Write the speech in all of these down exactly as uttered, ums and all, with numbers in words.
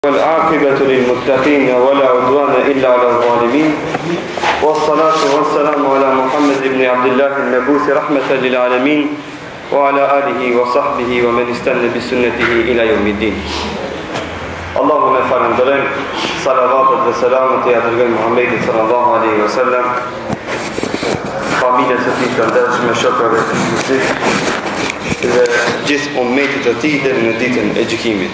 والعاقبة للمتقين ولا عدوان إلا على الظالمين والصلاة والسلام على محمد بن عبد الله المبعوث رحمة للعالمين وعلى آله وصحبه ومن استنى بسنته إلى يوم الدين. اللهم فرندرم صلوات والسلام على محمد صلى الله عليه وسلم familja së tij të ndershme, shokëve të tij dhe gjithë ummetit të tij deri në ditën e gjykimit.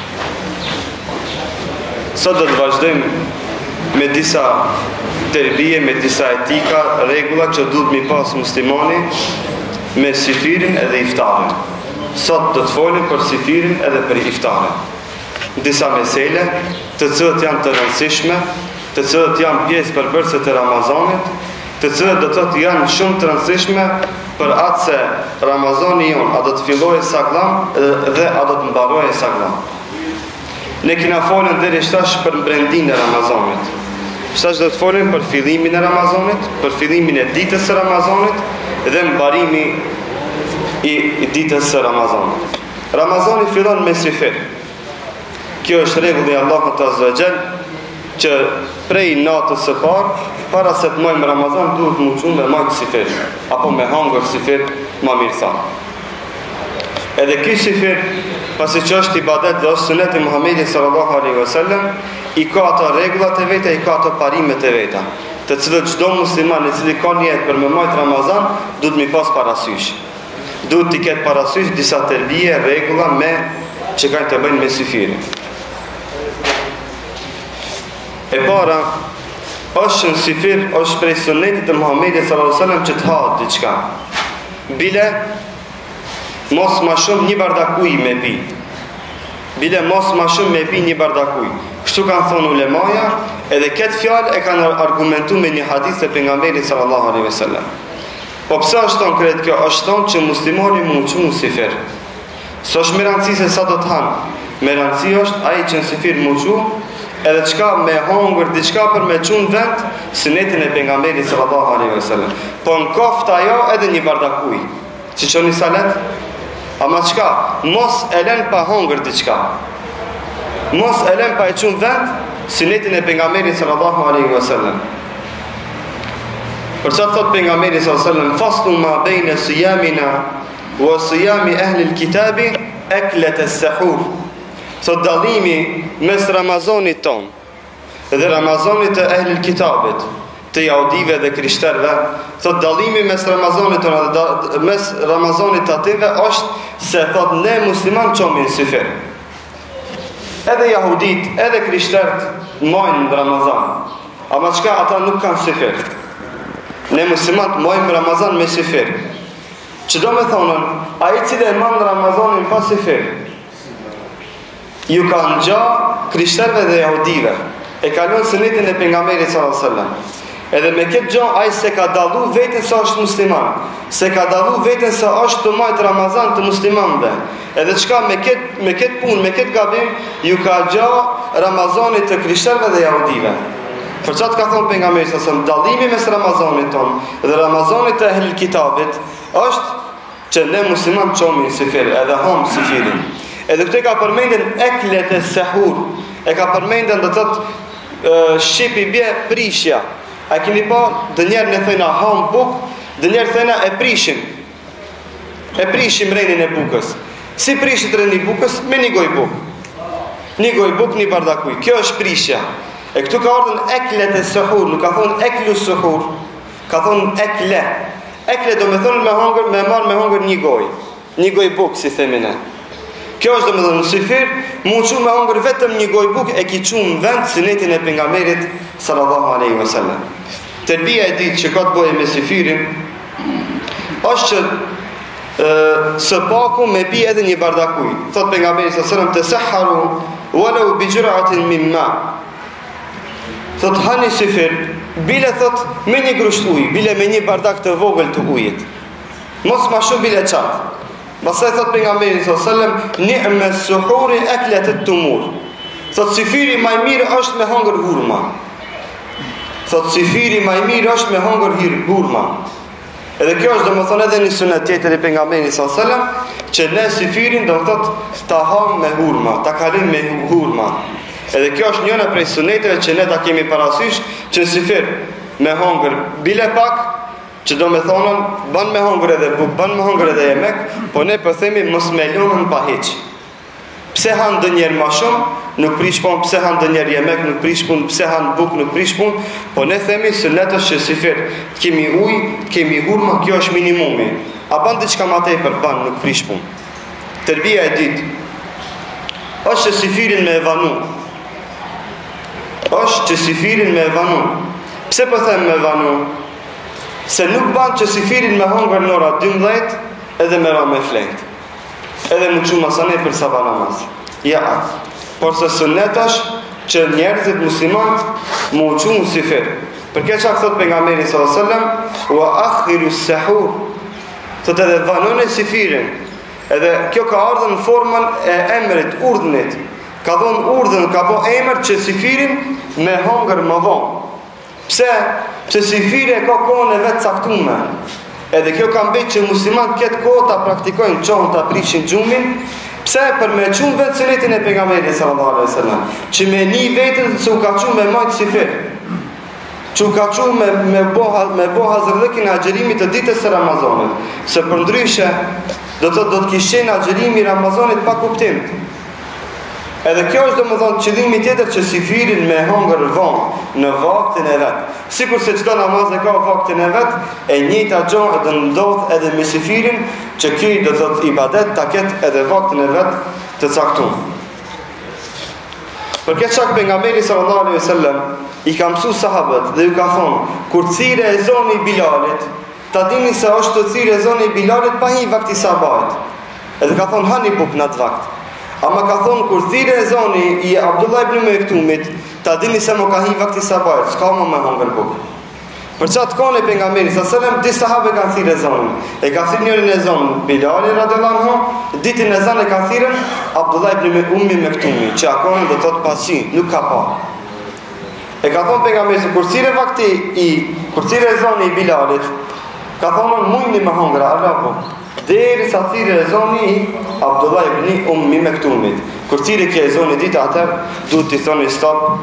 Sot do të vazhdojmë me disa terbije, me disa etika, rregulla që duhet mi pas muslimani me sifirin edhe iftarin. Sot do të folim për sifirin edhe për iftarin. Disa mesele të cilët janë të rëndësishme, të cilët janë pjesë përbërëse të Ramazanit, të cilët do të thotë janë shumë të rëndësishme për atë se Ramazani jonë a do të fillojë saklam dhe a do të mbarojë saklam. Ne kena folën deri shtash për mbrendinë e Ramazanit. Shtash do të folën për fillimin e Ramazanit, për fillimin e ditës së Ramazanit dhe mbarimi i, i ditës së Ramazanit. Ramazani fillon me sifir. Kjo është rregulli i Allahut Azza wa Jall që prej natës së parë, para se të mojmë Ramazan, duhet më qunë me majtë sifir, apo me hangër sifir, ma mirë thanë. Edhe ky sifir, pasi që është ibadet dhe është sunet i Muhamedit sallallahu alaihi wasallam, i ka ato rregullat e veta, i ka ato parimet e veta, të cilët çdo musliman i cili ka niyet për me majtë Ramazan, duhet mi pas parasysh. Duhet t'i ketë parasysh disa terbije, rregulla me që kanë të bëjnë me sifirin. E para, është në sifir, është prej sunetit të Muhamedit sallallahu alaihi wasallam që të hahet diçka. Bile mos ma shumë një bardakuj me pi. Bile mos ma shumë me pi një bardakuj. Kështu kanë thonë ulemaja, edhe këtë fjalë e kanë argumentu me një hadith të pejgamberit sallallahu alaihi wasallam. Po pse është thonë kretë kjo? Është thonë që muslimani mu qunë sifir. Së është me rëndësi se sa do të hanë. Me rëndësi është ai që në sifir mu qunë, edhe qka me hongër diçka për me qunë vend, sunetin e pejgamberit sallallahu alaihi wasallam. Po në koft ajo edhe një bardakuj. Që që një salet? Ama qka? Mos e len pa hongër diçka. Mos e len pa e qunë vend, sunetin e pejgamberit sallallahu alaihi wasallam. Për çfarë thot pejgamberi sallallahu alaihi wasallam, faslu ma bejne siyamina wa siyami ahli l-kitabi eklet e sehur. Thot dallimi mes Ramazanit ton dhe Ramazanit të ehlil kitabit, të jahudive dhe krishterëve, thot dallimi mes Ramazanit ton dhe mes Ramazanit të ative është se thot ne musliman çomin sifir. Edhe jahudit, edhe krishtert mojnë në Ramazan. Ama çka ata nuk kanë sifir. Ne musliman mojnë Ramazan me sifir. Që do me thonën, ai i cili e man Ramazanin pa sifir, ju kanë gja krishterëve dhe jahudive, e kalon sunetin e pejgamberit sallallahu alaihi wasallam. Edhe me këtë gja ai se ka dallu veten se është musliman, se ka dallu veten se është të majtë Ramazan të muslimanëve. Edhe çka me këtë me këtë punë, me këtë gabim, ju ka gja Ramazanit të krishterëve dhe jahudive. Për çfarë ka thonë pejgamberi sallallahu alaihi wasallam, dallimi mes Ramazanit ton dhe Ramazanit të ehlil kitabit është që ne musliman çomin sifir, edhe hom sifirin. Edhe këtë ka përmendën eklet e sehur. E ka përmendën do të thotë shqipi bie prishja. A keni pa dë njerë në thëjna ham buk, dë njerë thëjna e prishim. E prishim renin e bukës. Si prishit reni bukës? Me një goj buk. Një goj buk, një bardakuj. Kjo është prishja. E këtu ka ardhën eklet e sehur, nuk ka thonë eklu sehur, ka thonë ekle. Ekle do me thonë me hongër, me marë me hongër një goj. Një goj buk, si themine. Kjo është dhe më dhe në sifir, mu qunë me hongër vetëm një goj buk e ki qunë vend sunetin e pejgamberit sallallahu alaihi wasallam. Terbija e ditë që ka të bëjë me sifirin, është që e, së paku me pi edhe një bardakuj. Thot pejgamberi sallallahu alaihi wasallam, të seharu, walau bi gjuratin min ma. Thot hani sifir, bile thot me një grusht uj, bile me një bardak të vogël të ujit. Mos ma shumë bile qatë. Pastaj thot pejgamberi sallallahu alaihi wasallam, ni'ma as-suhuri aklat at-tumur. Thot sifiri më i mirë është me hongër hurma. Thot sifiri më i mirë është me hongër hurma. Edhe kjo është domethënë edhe një sunet tjetër i pejgamberit sallallahu alaihi wasallam, që ne sifirin do të thot ta ham me hurma, ta kalim me hurma. Edhe kjo është njëna prej suneteve që ne ta kemi parasysh, që si fir me hongër bile pak, që do me thonën, ban me hongër edhe buk, ban me hongër edhe jemek, po ne për themi mos me lonën pa hiq. Pse hanë dë njerë ma shumë, nuk prish pun, pse hanë dë njerë jemek, nuk prish pun, pse hanë buk, nuk prish pun, po ne themi sunet është që si fir, kemi uj, kemi hurma, kjo është minimumi. A ban diçka ma tepër, ban, nuk prish pun. Tërbija e dit, është që si firin me evanu, është që si firin me evanu. Pse po them me evanu? Se nuk ban që si firin me hongër në ora dymbëdhjetë edhe me ra me flejt. Edhe më qumë masane për sabah namaz. Ja, por se sunet është që njerëzit muslimant më qumë si fir. Për ke çka thot pejgamberi sallallahu alajhi wasallam, wa akhiru sahur. Thot edhe vanone si firin. Edhe kjo ka ardhur në formën e emrit, urdhnit. Ka dhënë urdhën, ka bo emër që si firin me hongër më vonë. Pse? Pse si firi e ka kohën e vetë caktume. Edhe kjo ka mbet që muslimat këtë kohë ta praktikojnë qohën, ta prishin gjumin. Pse? Për me qumë vetë sunetin e pejgamberit sallallahu alajhi wasallam, që me një vetën që u ka qumë me majtë si fir, që u ka qumë me, me boha, me boha zërdhëkin e agjerimit të ditës së Ramazanit. Se për ndryshe do të, do të kishen agjerimi i Ramazanit pa kuptim. Edhe kjo është do më thonë qëllimi tjetër që si firin me hongër vonë në vaktin e vetë. Sikur se çdo namaz e ka vaktin e vetë, e njëjta gjë do ndodh edhe me si firin që ky do të thotë ibadet ta ketë edhe vaktin e vetë të caktuar. Për këtë çka pejgamberi sallallahu alaihi wasallam i ka mësuar sahabët dhe ju ka thonë, kur thirrë e zoni i Bilalit, ta dini se është të thirrë e zoni i Bilalit pa një vakti sabahit. Edhe ka thonë hani buk në atë vakt. Ama ka thonë, kur thire e zoni i Abdullah ibn Mektumit, ta dini se më ka hi vakti sabajt, s'ka më me hongër buk. Për qatë kone për nga meri, sa sëllëm, disa sahabe kanë thire e zonin. E ka thirë njërin e zonin, Bilali radhiyallahu anhu, ditin e zonin e ka thirën Abdullah ibn Ummi Mektumi, që akone do të të pasi, nuk ka pa. E ka thonë për nga meri, kur thire vakti i, kur thire e zoni i Bilalit, ka thonë, mujni me hongër, arrabu. Deri sa thire e zoni i Abdullah ibn Ummi Mektumit. Kur thire kje e zoni ditë atër, duhet t'i thoni stop,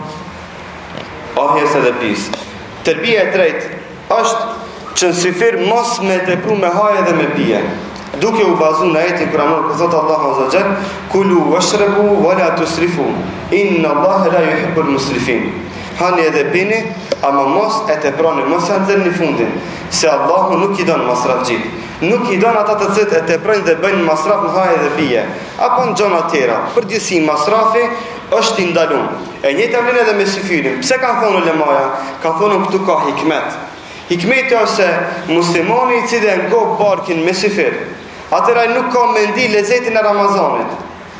ahjes edhe pis. Tërbija e tretë është që në sifir mos me tepru me haje dhe me pije. Duke u bazu në ajetin kuranor ku thotë Allahu azza wa jall, kulu washrabu wala tusrifu, inna Allaha la yuhibbul musrifin. Hani edhe pini, ama mos e teproni, mos e nxjerrni fundin, se Allahu nuk i don masrafxhit. Nuk i don ata të cilët e teprojnë dhe bëjnë masraf në haje dhe pije, apo në gjona tjera. Përgjithësi masrafi është i ndaluar. E njëjta vlen edhe me sifirin. Pse kanë thonë ulemaja? Ka thonë këtu ka hikmet. Hikmeti është se muslimani i cili e ngop barkin me sifir, atëra nuk ka me ndi lezetin e Ramazanit.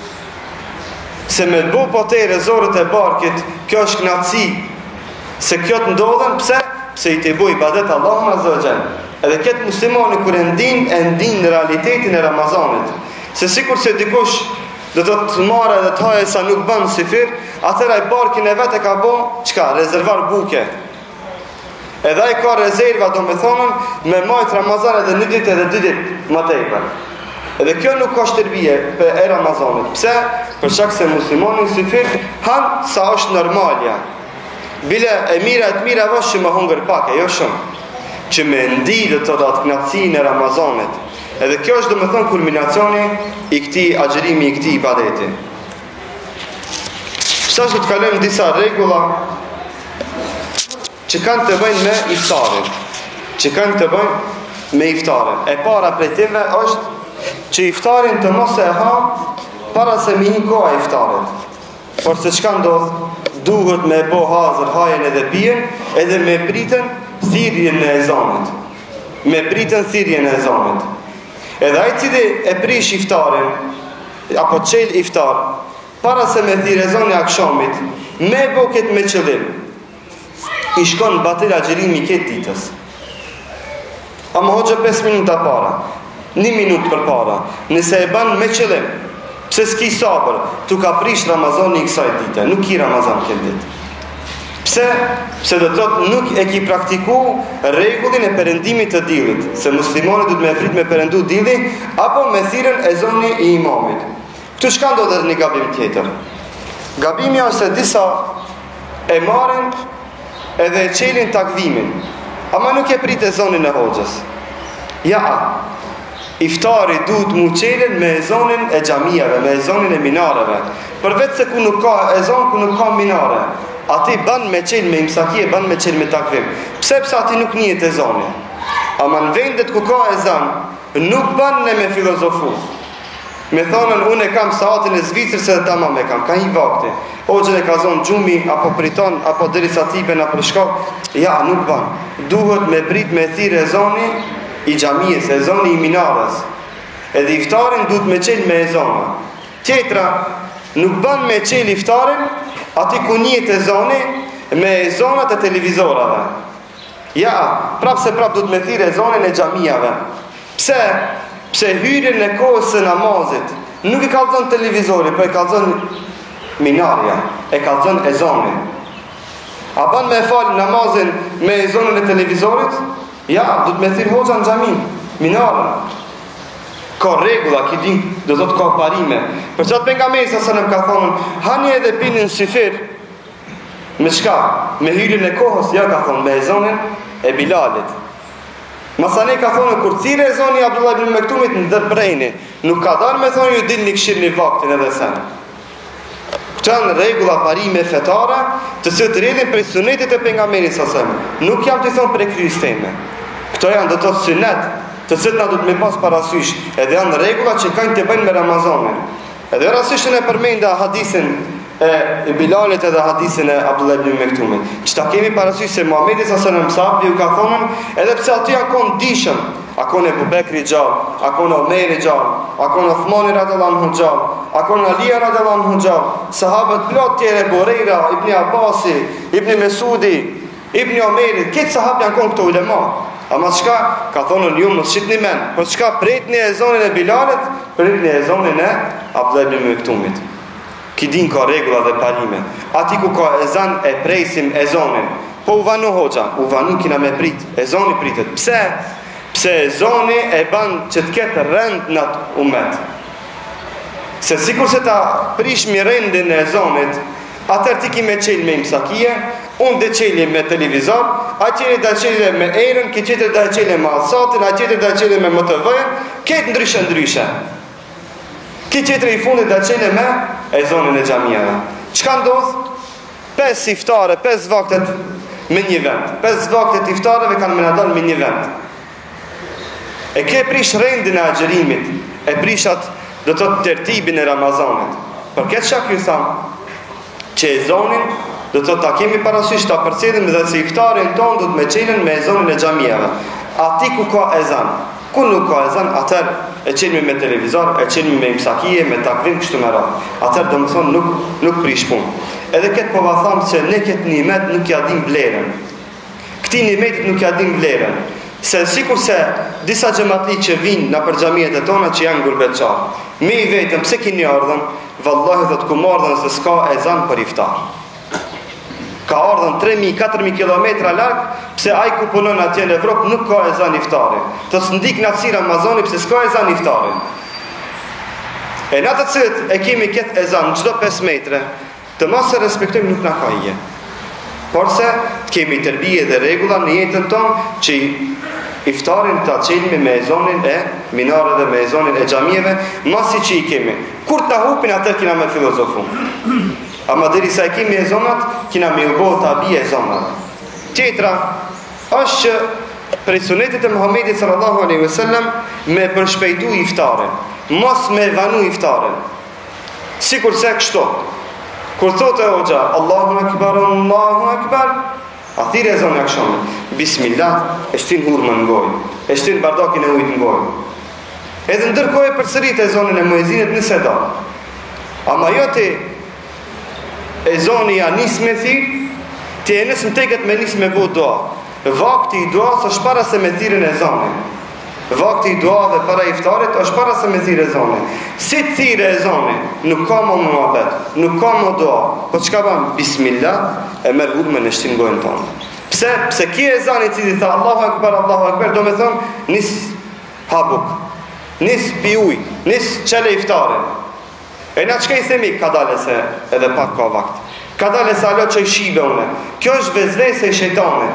Se me të bo po te i rezorët e barkit, kjo është knatësi. Se kjo të ndodhen, pse? Pse i të i bo i badet Allahun azza wa jall. Edhe këtë muslimani kër e ndin, e ndin në realitetin e Ramazanit. Se sikur se dikush dhe të të marrë edhe të haje sa nuk bënë sifir, atëra i barkin e vetë e ka bo, qka? Rezervar buke. Edhe i ka rezerva, do me thonën, me majtë Ramazan edhe një dit edhe dy dit më tepër. Edhe kjo nuk ka shtërbije për e Ramazanit. Pse? Për shak se muslimani sifir hanë sa është normalja. Bile e mira e të mira vështë që më hungër pak, e jo shumë. Që me ndi dhe të datë knatësin e Ramazanit. Edhe kjo është dhe me thënë kulminacioni i këti agjerimi, i këti ibadeti. Shta është të kalojmë disa regula që kanë të bëjnë me iftarin. Që kanë të bëjnë me iftarin. E para për tive është që iftarin të mos e ha para se mi hin koha iftarit. Por se qka ndodhë, duhet me bo hazër hajen edhe pijen, edhe me pritën thirrjen e ezanit. Me pritën thirrjen e ezanit. Edhe ai cili e prish iftarin, apo çel iftar, para se me thirrë ezani akshamit, me bo këtë me qëllim, i shkon bateri agjerimi këtë ditës. Ama hoxha pesë minuta para, një minut për para, nëse e ban me qëllim, pse s'ki sabër, tu ka prish Ramazani i kësaj dite, nuk ki Ramazan këtë ditë. Pse? Pse do të thotë nuk e ki praktiku rregullin e perëndimit të dillit, se muslimani duhet me frit me perëndu dilli apo me thirrën e zoni i imamit. Këtu çka ndodhet një gabim tjetër. Gabimi është se disa e marrin edhe e qelin takvimin, ama nuk e prit e zonin e hoxhës. Ja, iftari duhet mu qelin me e zonin e xhamijave, me e zonin e minareve. Përveç se ku nuk ka e zon, ku nuk ka minare, ati ban me qel me imsakije, ban me qel me takvim. Pse pse ati nuk njihet e zoni? Ama në vendet ku ka e zan, nuk ban ne me filozofu. Me thonën, unë e kam saatin e Zvicrës edhe tamam e kam, ka një vakti. Hoxhën e ka zonë gjumi, apo priton, apo derisa tipen, apo shkak. Ja, nuk ban. Duhet me prit me thirë e zoni i xhamisë, e zoni i minarës. Edhe iftarin duhet me qel me e zona. Tjetra, nuk ban me qel iftarin, ati ku njihet e zoni, me e zonat e televizorave. Ja, prap se prap duhet me thirë e zonin e xhamijave. Pse? Pse hyrjen e kohës së namazit nuk i kallzon televizori, po e kallzon minarja, e kallzon ezonin. A ban me fal namazin me ezonin e televizorit? Ja, du të me thirë hoxha në xhami, minarën. Ka regula, ki din, do të ka parime. Për qatë pejgamberi sa selam ka thonën, hani edhe pinin syfir, me çka? Me hyrjen e kohës, ja ka thonë, me ezonin e Bilalit. Masane ka thonë, kur thire e zoni Abdullah ibn Mektumit në dërprejni, nuk ka darë me thonë ju din një këshirë një vaktin edhe sen. Këto janë regula parime fetare, të se të rridin prej sunetit e pejgamberit sa selam. Nuk jam të thonë prej kryes teme. Këto janë do të sunet, të se të na du të me pas parasysh, edhe janë regula që kanë të bëjnë me Ramazanin. Edhe rasishën e përmenda hadisin e Bilalit edhe hadisin e Abdullah ibn Mektumit. Që ta kemi parasysh se Muhamedi sa selam sahabi ju ka thonën, edhe pse aty akon dishëm, akon e Abu Bekri gjallë, akon Omeri gjallë, akon Uthmani radhiyallahu anhu gjallë, akon Ali radhiyallahu anhu gjallë, sahabët plot tjerë, Bureira, Ibn Abasi, Ibn Mesudi, Ibn Omeri, këtë sahabë janë konë këto ulema. Ama çka ka thonën ju mos shitni men, po çka pritni e zonin e Bilalit, pritni e zonin e Abdullah ibn Mektumit. Ki din ka regula dhe parime. Ati ku ka ezan e presim ezonin. Po u vanu hoxha, u vanu kina me prit. Ezoni pritet. Pse? Pse ezoni e ban që të ketë rend në atë umet. Se sikur se ta prish mi rendin e ezonit, atër ti ki me qelë me imsakije, unë dhe qelë me televizor, a qelë dhe qelë me erën, ki qetër dhe qelë me alsatin, a qetër dhe qelë me më të vëjën, ketë ndryshe ndryshe. Ki qetër i fundit dhe qelë me e zonin e xhamijave. Çka ndodh? Pes iftare, pes vaktet me një vend. Pes vaktet iftareve kanë menadon me një vend. E ke prish rendin e agjerimit, e prishat do të të tertibin e Ramazanit. Për këtë shak ju thamë, që e zonin do të ta kemi parasysh ta përcjellim dhe se iftarin ton do të me qelën me e zonin e xhamijave. Ati ku ka ezan, ku nuk ka ezan, atër e qelmi me televizor, e qelmi me imsakije, me takvim, kështu me radhë. Atër do më thonë nuk, nuk prish punë. Edhe këtë po va thamë që ne këtë nimet nuk ja dim vlerën. Këti nimetit nuk ja dim vlerën. Se sikur se disa xhamatli që vinë në për xhamiet e tona që janë gurbeçar. Me i vetëm, pse kini ardhën? Vallahi dhëtë ku mardhën se s'ka ezan për iftar. Ka ardhën tre mijë katër mijë kilometra larg, pse ai ku punon atje në Evropë nuk ka ezan iftari. Të s'ndik në atësi Ramazani pse s'ka ezan iftari. E në të cilët e kemi këtë ezan çdo pesë metre, të mos e respektojmë nuk na ka ije. Porse të kemi tërbije dhe regula në jetën tonë që iftarin të qelmi me ezonin e minare dhe me ezonin e xhamijeve, masi që i kemi. Kur të hupin atër kina me filozofu. Ama deri sa e kemi e zonat, kina me ubo të abije e zonat. Tjetra, është që prej sunetit e Muhammedit sallallahu alaihi wasallam me përshpejtu iftarin, mos me vanu iftarin. Sikur se kështu. Kur thotë e hoxha, Allahu akbar, Allahu akbar, a thire e zonë e këshonë. Bismillah, e shtin hurmën në gojë, e shtin bardakin e ujtë në gojë. Edhe ndërkoj e përsërit e zonën e muezinit nëse da. Ama jo të e zoni ja nisë me thirë, të e nësë më teket me nisë me bo doa. Vakti i doa së është para se me thirën e zonin. Vakti i doa dhe para iftarit është para se me thirë e zonin. Si të thirë e zonin, nuk ka më më abet, nuk ka më doa. Po që ka banë, bismillah, e merë hurme në shtinë gojnë tonë. Pse? Pse kje e zani cili tha Allahu akbar, Allahu akbar, do me thonë, nis habuk, nis pi uj, nis qele iftarin. E na çka i themi ka dalë se edhe pak ka vakt. Ka dalë se alo që i shibe une. Kjo është vezvese e shejtanit.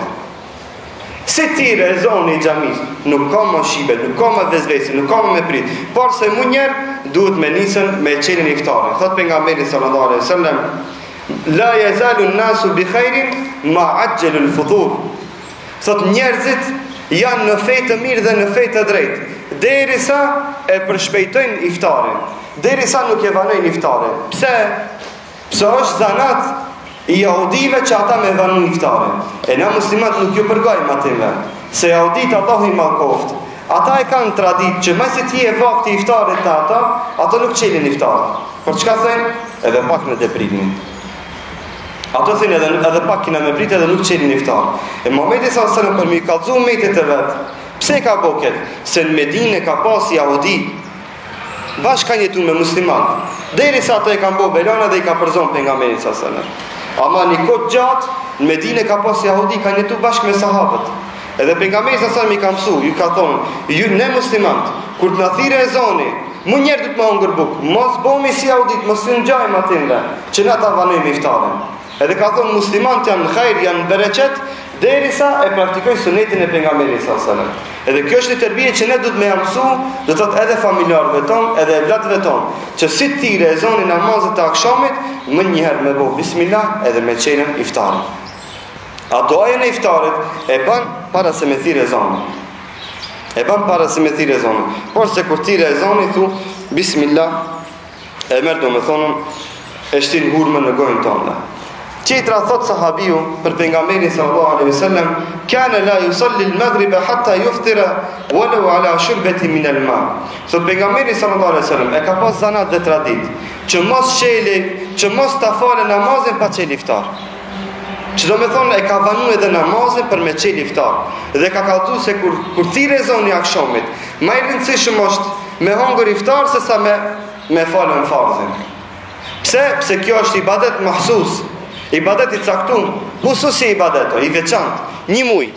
Se ti rezoni i xhamis, nuk ka më shibe, nuk ka më vezvese, nuk ka më me prit. Por se mu njerë duhet me nisën me qenin iftarin. Thot pejgamberi sallallahu alaihi wasallam, la yazalu an-nasu bi khairin ma ajjalu al-futur. Thot njerëzit janë në fejtë të mirë dhe në fejtë të drejtë, derisa e përshpejtojnë iftarin, derisa nuk e vanojnë iftarin. Pse? Pse është zanat i jahudive që ata me vanu iftarin. E na muslimat nuk ju përgojmë ative, se jahudit Allahu i malkoft. Ata e kanë tradit që me si ti e vakti iftarit të ata, ata nuk qelin iftarin. Por çka thënë? Edhe pak në deprimin. Ato thënë edhe, edhe pak kina me prit edhe nuk qelin iftar. E Muhamedi sa sënë për mi kalzu metet e vetë. Pse ka boket? Se në Medinë ka pas jahudi. Bashkë kanë jetu me muslimat. Deri sa ato e kanë bo belana dhe i ka përzon pejgamberin sa sënë. Ama një kohë gjatë, në Medinë ka pas jahudi, kanë jetu bashkë me sahabët. Edhe pejgamberi sa sënë mi ka mësu, ju ka thonë, ju ne muslimat, kur të në thire e zoni, mu njerë du të më hongër buk, mos bomi si jahudit, mos ju në gjajmë atinve, që na ta vanojmë iftarin. Edhe ka thonë muslimant janë në khajr, janë në bereqet, derisa e praktikojnë sunetin e pejgamberit sallallahu alajhi wasallam. Edhe kjo është një tërbije që ne duhet me jamësu, do të thotë edhe familjarëve tonë, edhe vlatëve tonë, që si tire e zoni namazit të akshamit, më njëherë me bo bismillah edhe me qenën iftarin. A doajën e iftarit e ban para se me thire e zoni. E ban para se me thire e zoni. Por se kur thire e zoni, thu bismillah, e merë do me thonën, e shtin hurme në gojnë tonë. Qetra thot sahabiu për pejgamberin sallallahu alaihi wasallam, kana la yusalli al-maghrib hatta yuftira walau ala shurbati min al-ma. So pejgamberi sallallahu alaihi wasallam e ka pas zanat dhe tradit që mos sheli, që mos ta falë namazin pa çel iftar. Që do me thonë e ka vanu edhe namazin për me çel iftar. Dhe ka kallëzu se kur kur ti rezoni akşamit, më i rëndësishëm është me hongër iftar se sa me me falën farzin. Pse? Pse kjo është ibadet mahsus. Ibadet i caktum, hususi ibadeto, i veçant, një muj.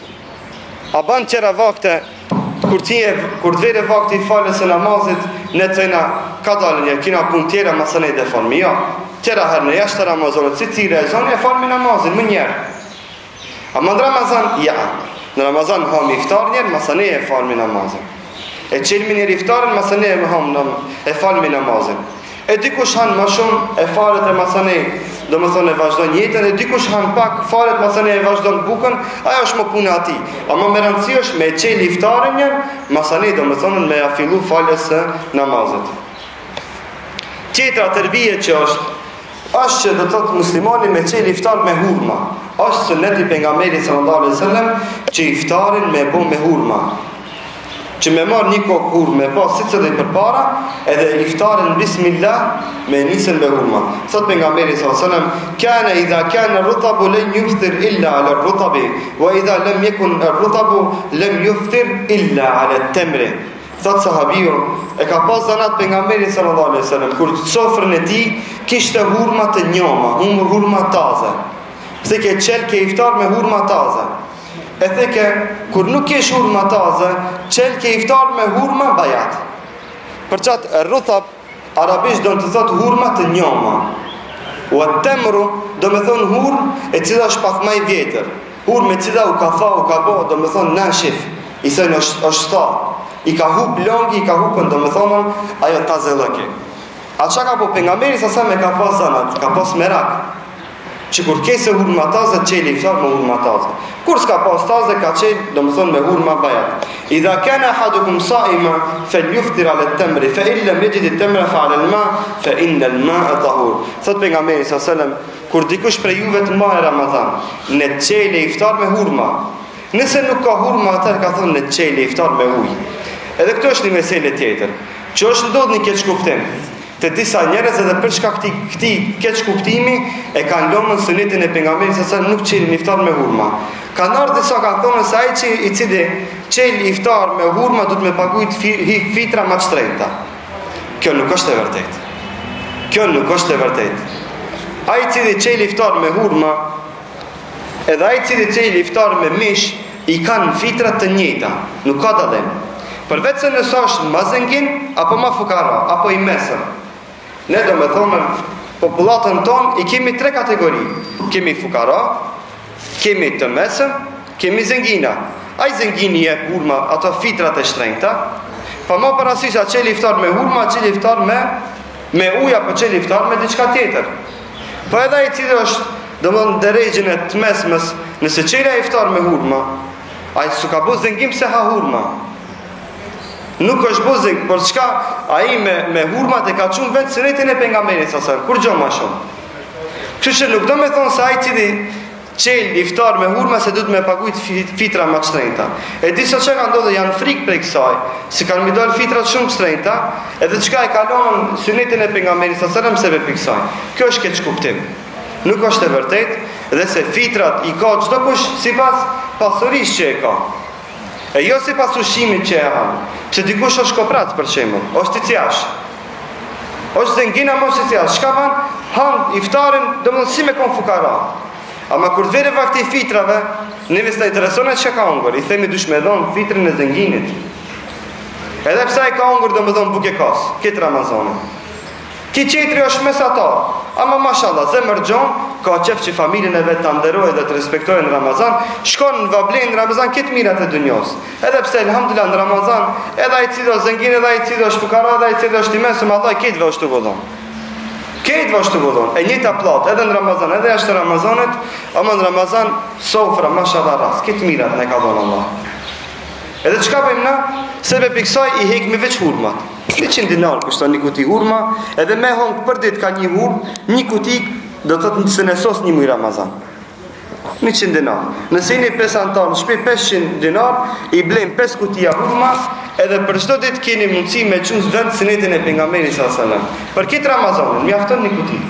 A ban qera vakte, kur tje, kur të vere vakte i falës e namazit, ne të thejna, ka dalë një, kina pun tjera, masë ne i dhe falmi, ja. Tjera herë në jashtë të Ramazanit, si tire e zonë, e falmi namazin, më njerë. A më në Ramazan, ja. Në Ramazan hami iftar njerë, masë ne e falmi namazin. E qelmi njerë iftarin, masë ne e ham, e falmi namazin. E dikush hanë ma shumë, e falet e masane, do më thonë e vazhdojnë jetën, e dikush hanë pak, falet masane e vazhdojnë bukën, ajo është më punë ati. Ama më rëndësi është me qeli iftarin njën, masane do më thonë me afilu faljes së namazet. Qetra tërbije që është, është që do të thotë muslimani me qeli iftar me hurma. është suneti pejgamberit sallallahu alaihi wasallam që iftarin me bo me hurma. Që me marë një kokë hurme, pas si që dhe i përpara, edhe iftarin bismillah me nisën me hurma. Thot pejgamberi sallallahu alaihi wasallam, kana idha kana ar-rutabu lan yuftir illa ala ar-rutabi, wa idha lam yakun ar-rutabu lam yuftir illa ala at-tamri. Thot sahabiu, e ka pas zanat pejgamberi sallallahu alaihi wasallam, kur sofrën e tij kishte hurma të njoma, hurma taze. Pse ke qel ke iftar me hurma taze. E theke, kur nuk kesh hurma taze, qel ke iftar me hurma bajat. Për qatë rruthap, arabisht do të thot hurma të njoma. U atë temru, do me thonë hurm, e cila është pak maj vjetër. Hurm e cila u ka tha, u ka bo, do me thonë nashif. I thënë është, është tha. I ka hup longi, i ka hupën, do me thonë, ajo taze lëki. A qa ka po pejgamberi sa sa me ka pas zanat, ka pas merak. Që kur kese hurma taze, qeli iftar me hurma taze. Kur s'ka pas taze, ka qeli, do më thonë, me hurma bajat. Idha kana ahadukum saima, falyuftir ala at-tamri, fa in lam yajid at-tamra fa ala al-ma, fa inna al-ma'a tahur. Thot pejgamberi sallallahu alaihi wasallam, kur dikush prej juve të mbajë Ramazan, ne qeli iftar me hurma. Nëse nuk ka hurma, atër ka thonë ne qeli iftar me ujë. Edhe këto është një mesele tjetër, që është ndodhur një keq kuptim. Të disa njerëz edhe për shkak të këtij keq kuptimi e kanë lënë sunetin e pejgamberit sa sa nuk çelin iftar me hurma. Kanë ardhur disa kanë thonë se ai që i cili çel iftar me hurma do të më paguajt fitra më të shtrenjta. Kjo nuk është e vërtetë. Kjo nuk është e vërtetë. Ai i cili çel iftar me hurma, edhe ai i cili çel iftar me mish, i kanë fitra të njëjta, nuk ka dallim. Përveç se nëse është ma zengin, apo ma fukara, apo i mesëm. Ne do me thonë, popullatën tonë i kemi tre kategori. Kemi fukara, kemi të mesëm, kemi zengina. Ai zengini e hurma, ato fitrat e shtrenjta, pa më parasysh a qeli iftar me hurma, a qeli iftar me, me uja, pa qeli iftar me diçka tjetër. Po edhe i cili është, do më në deregjën e të mesmës, nëse qeli a iftar me hurma, a i su ka bu zengim se ha hurma. Nuk është bu zengim, por çka a i me, me hurmat e ka qumë vetë sënetin e pengamberit sasën, kur gjo ma shumë. Kështu që nuk do me thonë se a i cili qel iftar me hurma se du të me pagujt fitra ma shtrenjta. E disa që ka ndodhe janë frikë prej kësaj, si kanë mi dojnë fitrat shumë shtrenjta, edhe qka e kalonën sunetin e pengamberit sasërëm sebe për kësaj. Kjo është keq kuptim. Nuk është e vërtet, dhe se fitrat i ka çdo kush si pas pasurisht që e ka. E jo si pas ushimit që e hanë. Pse dikush është koprat për shembull, është i ciash. është zengina mos i ciash. Shka ban? Han iftarin, do më si me kon fukara. Ama kur të vere vakti fitrave, neve s'ta interesone që ka ongër. I themi dush me dhonë fitrin e zenginit. Edhe psa i ka ongër do me dhonë buke kas, këtë Ramazanit. Ki qetri është mesatar, ama mashallah, zemër gjon, ka qef që familjen e vetë të nderojë dhe të respektojë në Ramazan, shkon në vablen në Ramazan këtë mirat e dënjos. Edhe pse, alhamdulillah, në Ramazan, edhe i cilo zengin, edhe i cilo është fukara, edhe i cilo është i mesëm, Allah i ketëve është të vëdhon. Ketëve është të vëdhon. E njëta plot, edhe në Ramazan, edhe jashtë Ramazanit, ama në Ramazan, sofra, mashallah ras, këtë mirat ne ka dhonë Allah. Edhe çka bëjmë na? Sebe për kësaj i hekmi veç hurmat. njëqind dinar kushton një kuti hurma, edhe me hongë për ditë ka një hurm, një kuti do të thotë se nesos një muj Ramazan. njëqind dinar. Nëse jeni pesë antar, në shtëpi pesëqind dinar, i blejmë pesë kutia hurma, edhe për çdo ditë keni mundësi me çunë vend sunetin e pejgamberit sallallahu alajhi wasallam. Për këtë Ramazan, mjafton një kuti.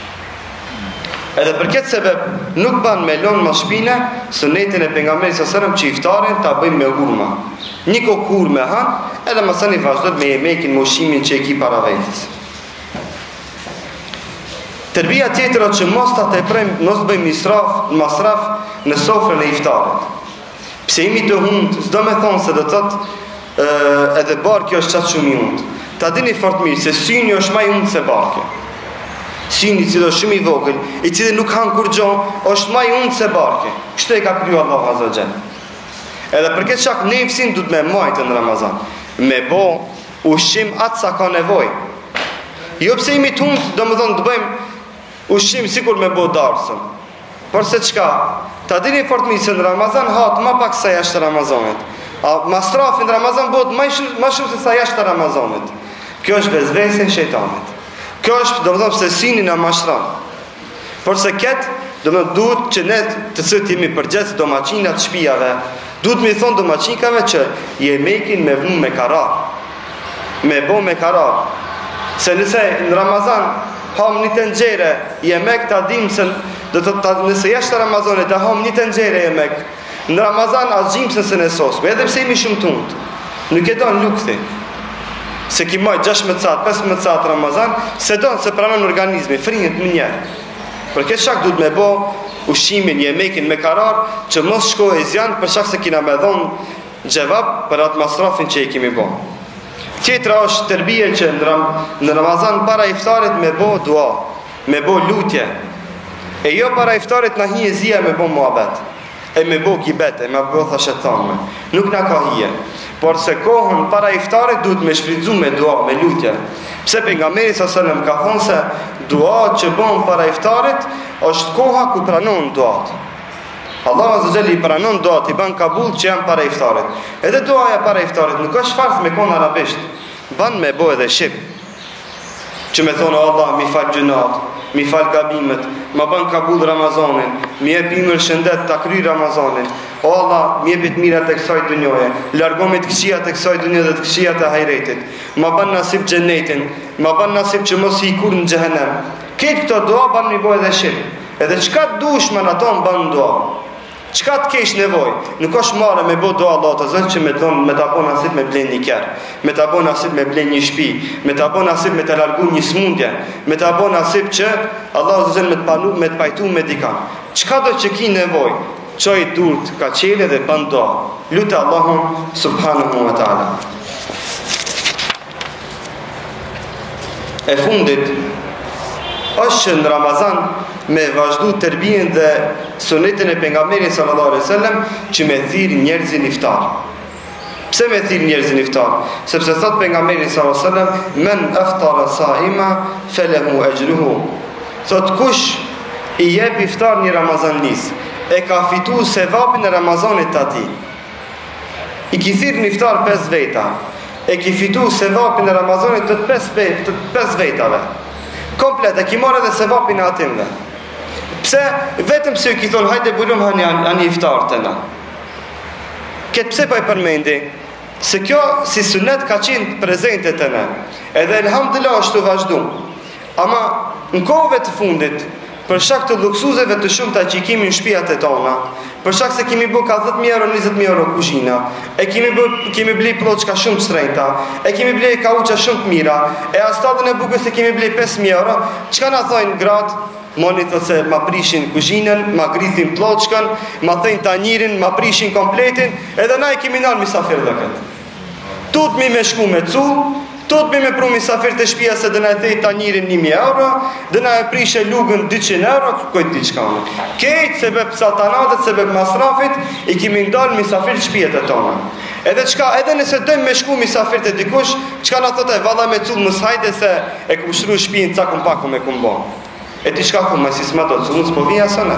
Edhe për këtë sebeb nuk ban me lon ma shpine sunetin e pejgamberit sallallahu alajhi wasallam që iftarin ta bëjmë me hurma. Një kokë hurme han, edhe masani vazhdojt me jemekin, me ushimin që e ki para vetës. Tërbia tjetëra që mos ta teprejmë, mos bëjmë israf, masraf në sofrën e iftarit. Pse imi të hundë, s'do me thonë se do tëtë edhe barkë është qatë shumë i hundë. Ta dini fort mirë se syni është ma i hundë se barkë. Syni cilë është shumë i vogël, i cilë nuk hanë kur gjonë, është ma i hundë se barkë. Kështu e ka kryu Allah Azza wa Jalla. Edhe për këtë shak nefsin du të me majtë në Ramazan. Me bo ushqim atë sa ka nevoj. Jo pse imi të hundë, do më thonë të bëjmë ushqim sikur me bo darsën. Por se qka, ta dini fort mirë se në Ramazan hatë ma pak sa jashtë Ramazanit. A mastrafi në Ramazan bëhet ma shumë, ma shumë se sa jashtë Ramazanit. Kjo është vezvesin shejtanit. Kjo është, do më thonë, se sinin a mashtran. Por se ketë, do më duhet që ne të cëtë jemi përgjec domaçinat shtëpiave, duhet me thonë domaçinkave që jemekin me vëmë me karar. Me bo me karar. Se nëse në Ramazan ham një tenxhere jemek, ta dim se do të ta, nëse jashtë Ramazanit ta ham një tenxhere jemek, në Ramazan as gjimësën se në sosme, edhe pse imi shumë tunt. Nuk e donë lukthi. Se ki majtë gjashtëdhjetë catë, pesëmbëdhjetë catë Ramazan, se donë se pranon organizmi, frinjët më njerë. Për këtë shak duhet me bo ushqimin, jemekin me karar, që mos shkoj e zjanë për shak se kina me dhonë gjevab për atë masrafin që i kemi bo. Tjetra është tërbije që në, ram, në Ramazan para iftarit me bo dua, me bo lutje. E jo para iftarit në hije zia me bo muabet, e me bo kibete, me bo thashet thamme. Nuk në ka hije. Por se kohën para iftarit duhet me shfridzu me dua, me lutje. Pse pejgamberi sallallahu alajhi wasallam ka thonë se dua që bën para iftarit është koha ku pranon duat. Allah Azza wa Jalla i pranon duat, i bën kabul që janë para iftarit. Edhe duaja para iftarit nuk është farz me kon arabisht. Ban me bo edhe shqip. Që me thonë Allah mi fal gjunat, mi fal gabimet, ma bën kabul Ramazanin, mi jep imër shëndet ta kry Ramazanin. O Allah, mi jepit mirat e kësaj dunjoje, largomi të këqijat e kësaj dunjoje dhe të këqijat e hajretit. Ma bën nasib xhenetin, ma bën nasib që mos i kur në xhehenem. Këtë këto dua ban mi bo edhe shqip. Edhe çka dush me në ato më ban dua. Çka të kesh nevoj? Nuk është marrë me bo dua Allah të zënë që me thonë me ta bo nasib me blen një kjerë, me ta bo nasib me blen një shtëpi, me ta bo nasib me të largu një smundje, me ta bo nasib që Allah të zënë me të panu, me të pajtu me dikan. Çka do që ki nevoj? Qoj durt ka qele dhe ban dua. Lutë Allahun subhanahu wa ta'ala. e fundit është që në Ramazan me vazhdu tërbien dhe sunetin e pejgamberit sallallahu alaihi wasallam që me thirr njerëzin iftar. Pse me thirr njerëzin iftar? Sepse thot pejgamberi sallallahu alaihi wasallam men aftara saima falahu ajruhu. Thot kush i jep iftar një ramazanlis e ka fitu sevapin e Ramazanit të atij. I ki thirr në iftar pesë veta, e ki fitu sevapin e Ramazanit të pesë vetave. Komplet, e ki marrë edhe sevapin e atimve. Pse? Vetëm pse ju ki thonë, hajde bulum hani ani iftar të na. Këtë pse pa i përmendi? Se kjo si sunet ka qenë prezente të ne. Edhe elhamdulillah është të vazhdu. Ama në kohëve të fundit, për shak të luksuzeve të shumta që i kemi në shtëpiat e tona, për shak se kemi bërë ka dhjetë mijë euro, njëzet mijë euro kuzhina, e kemi bërë kemi bli ploçka shumë të shtrenjta, e kemi bli kauça shumë të mira, e astatën e bukës e kemi bli pesë mijë euro, çka na thojnë gratë? Moni thot se ma prishin kuzhinën, ma grithin ploçkën, ma thëjnë tanjirin, ma prishin kompletin, edhe na i kemi nalë misafir dhe këtë. Tut mi me shku me cu, tut mi me pru misafir të shpia se dëna e thejt tanjirin një mijë euro, dëna e prishe lugën dyqind euro, kujt t'i qka në. Kejtë sebeb satanatet, sebeb masrafit, i kemi ndalë misafir të shpijet e tona. Edhe qka, edhe nëse dojmë me shku misafir të dikush, qka na thot e valla me cu mës hajde se e kum shtru shpijin ca kum paku me kum bon. E ti shka ku me si s'ma do të cunës, po vija së ne.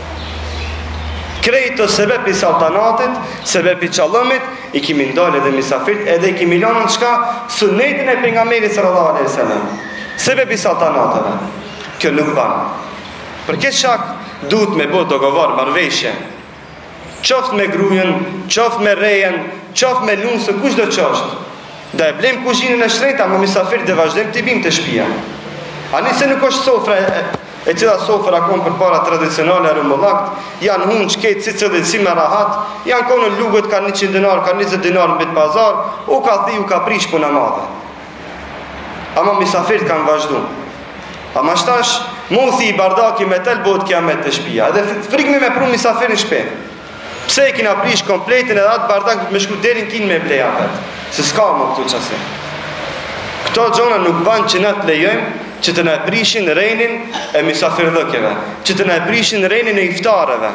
Krejtë të sebepi saltanatit, sebepi qalëmit, i kimi ndalë edhe misafirt, edhe i kimi lanën qka sunetin e pejgamberit sallallahu alaihi wasallam. Sebepi saltanateve. Kjo nuk banë. Për këtë shak, duhet me bo dogovar marveshje. Qoft me grujen, qoft me rejen, qoft me nusë, kush do qashtë. Da e blem kuzhinën e shtrejta, më misafirt dhe vazhdem të bim të shpia. Ani se nuk është sofra e, e cila sofra akon për para tradicionale e rëmëllakt, janë hunë qketë si cëllit si me rahat, janë konë në lugët ka njëqind dinar, ka njëzet dinar në bitë pazar, u ka thi, u ka prish puna madhe. Ama misafirt kanë vazhdu. Ama shtash, mu thi i bardaki me tel bot kiamet të shpia, edhe frikmi me pru misafir në shpe. Pse e kina prish kompletin edhe atë bardak me shku derin kin me bleja vetë, se s'ka më këtu qase. Këto gjona nuk banë që na të lejojmë, që të na e prishin rejnin e misafirdhëkjeve, që të na e prishin rejnin e iftareve.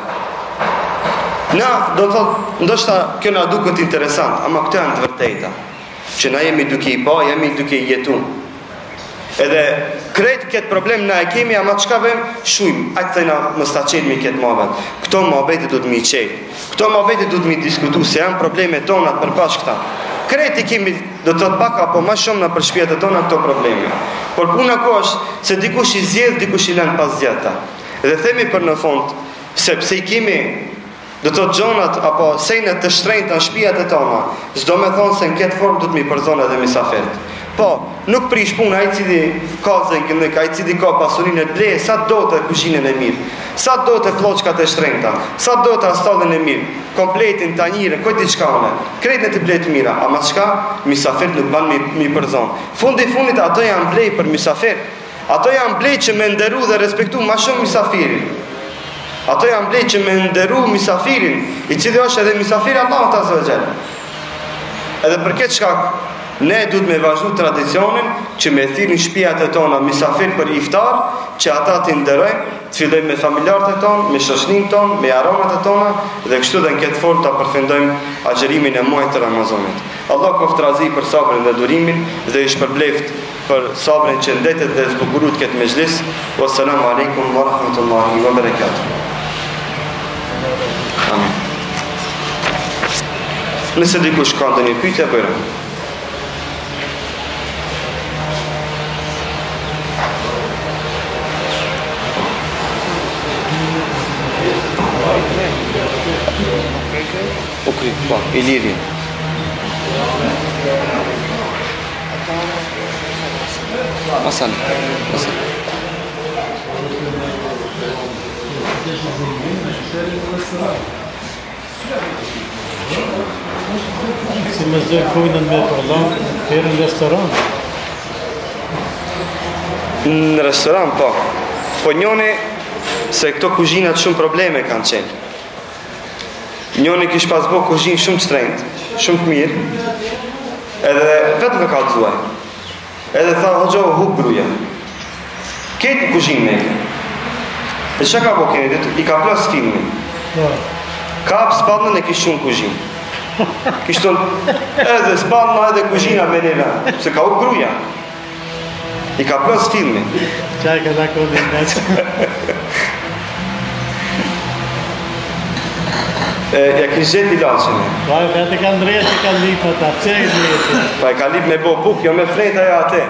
Na, do të thotë, ndoshta kjo na duket interesant, ama këto janë të vërteta, që na jemi duke i pa, jemi duke i jetu. Edhe krejt këtë problem na e kemi, ama çka bëjmë? Shujmë, aqë thëjna më sta qelmi këtë mabet. Këto mabete du të mi qelë, këto mabete du të mi diskutu, se janë probleme tonat për pash këta. Krejt i kemi, do të të pak apo ma shumë në për shpjetet tona këto probleme. Por puna ko është se dikush i zjedh, dikush i len pas zjedhta. Dhe themi për në fund, sepse i kemi, do të të gjonat apo sejnet të shtrejnë të në shpijat e tona, zdo me thonë se në këtë formë du të mi përzon edhe misafert. Po, nuk prish puna, a i cili ka zëngënëk, a i cili ka pasurin e ble, sa do të kuzhinën e mirë, sa do të ploçkat e shtrejnëta, sa do të astallën e mirë, kompletin, tanjirën, kojti qka une, krejt në të blejtë mira, ama qka, misafert nuk banë mi, mi përzon. Fundi fundit, ato janë blej për misafert, ato janë blej që me nderu dhe respektu ma shumë misafirin. Ato janë blej që me nderu misafirin, i cili është edhe misafiri Allah të azvëgjel. Edhe për këtë shkak, ne duhet me vazhdu tradicionin që me thirë në shpijat e tona misafir për iftar, që ata të nderojnë, të fillojmë me familjarët e tonë, me shoshnin tonë, me aromat e tona, dhe kështu dhe në këtë formë të përfendojmë agjerimin e muajit të Ramazanit. Allah qoftë razi për sabrin dhe durimin dhe i shpërbleft për sabrin që ndetet dhe zbukurut këtë mezhlis. Wassalamu alaikum wa rahmatullahi wa barakatuh. Amin. Nëse dikush ka ndonjë pyetje, bëjmë. Ok, po, i liri. Masan, masan. Si me zë kujnën me përlam, kërë në restoran? Në restoran, po. Po njoni, se këto kuzhinat shumë probleme kanë qenë. Njoni kish pas bo kuzhinë shumë të shtrenjtë, shumë të mirë, edhe vetë me kalëzuaj. Edhe tha, hoxha u hub gruja. Ketë kuzhinë me ke. E që ka po keni? I ka plas filmin. Kap spadnën e kishtë unë kuzhinë. Kishtë unë edhe spadna edhe kuzhina me nena. Se ka hub gruja. I ka plas filmin. Qaj ka da kodin me që. Ja kishtë gjetë i laqën e. Pa e të kanë drejtë i kanë lipë ata, pëse e drejtë? Pa e ka lipë me bo buk, jo me frejta ja ate.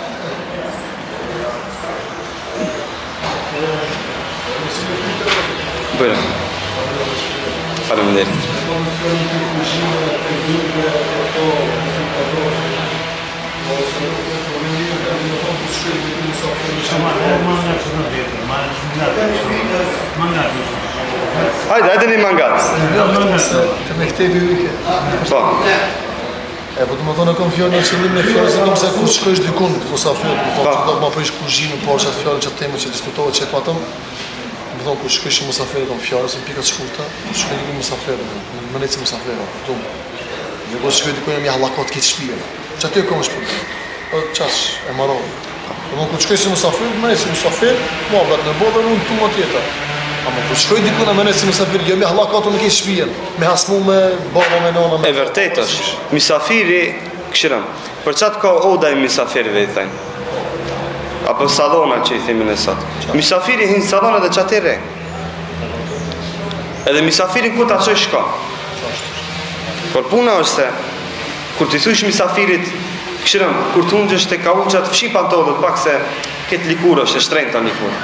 Bërë. Faleminderit. Hajde, hajde një mangat. Të me këte bivike. Po. E, po të më thonë e kom fjallë në qëllim në fjallë, se kom se kur shkojsh dikun, të kosa fjallë, më thonë që do më përishë kuzhinë, më parë qatë fjallë, qatë temë që diskutohet që e patëm, më thonë kur shkojsh i musafirë, kom fjallë, se më pikat shkurta, kur shkojsh i musafirë, më nejtë si musafirë, pëtumë. Në kur shkojsh dikun e mi halakat këtë shpijë, që aty e kom shpërë, qash e marovë. Më kur shkojsh i musafirë, më nejtë si musafirë, më abrat në bodë, në tu më tjetër. Ama kur shkoj diku në menet si misafir, jo me hallakatu në kishë shpijen, me hasmu me baba, me nona, me... E vërtet është, misafiri, këshirëm, për qatë ka oda i misafirve i thajnë? Apo salona që i thimin e satë. Misafiri hinë salona dhe qatë i re. Edhe misafirin ku ta që shka. Por puna është se, kur t'i thush misafirit, këshirëm, kur t'unë gjështë të kauqat, fshi pantodët pak se këtë likur është, e shtrejnë të likur.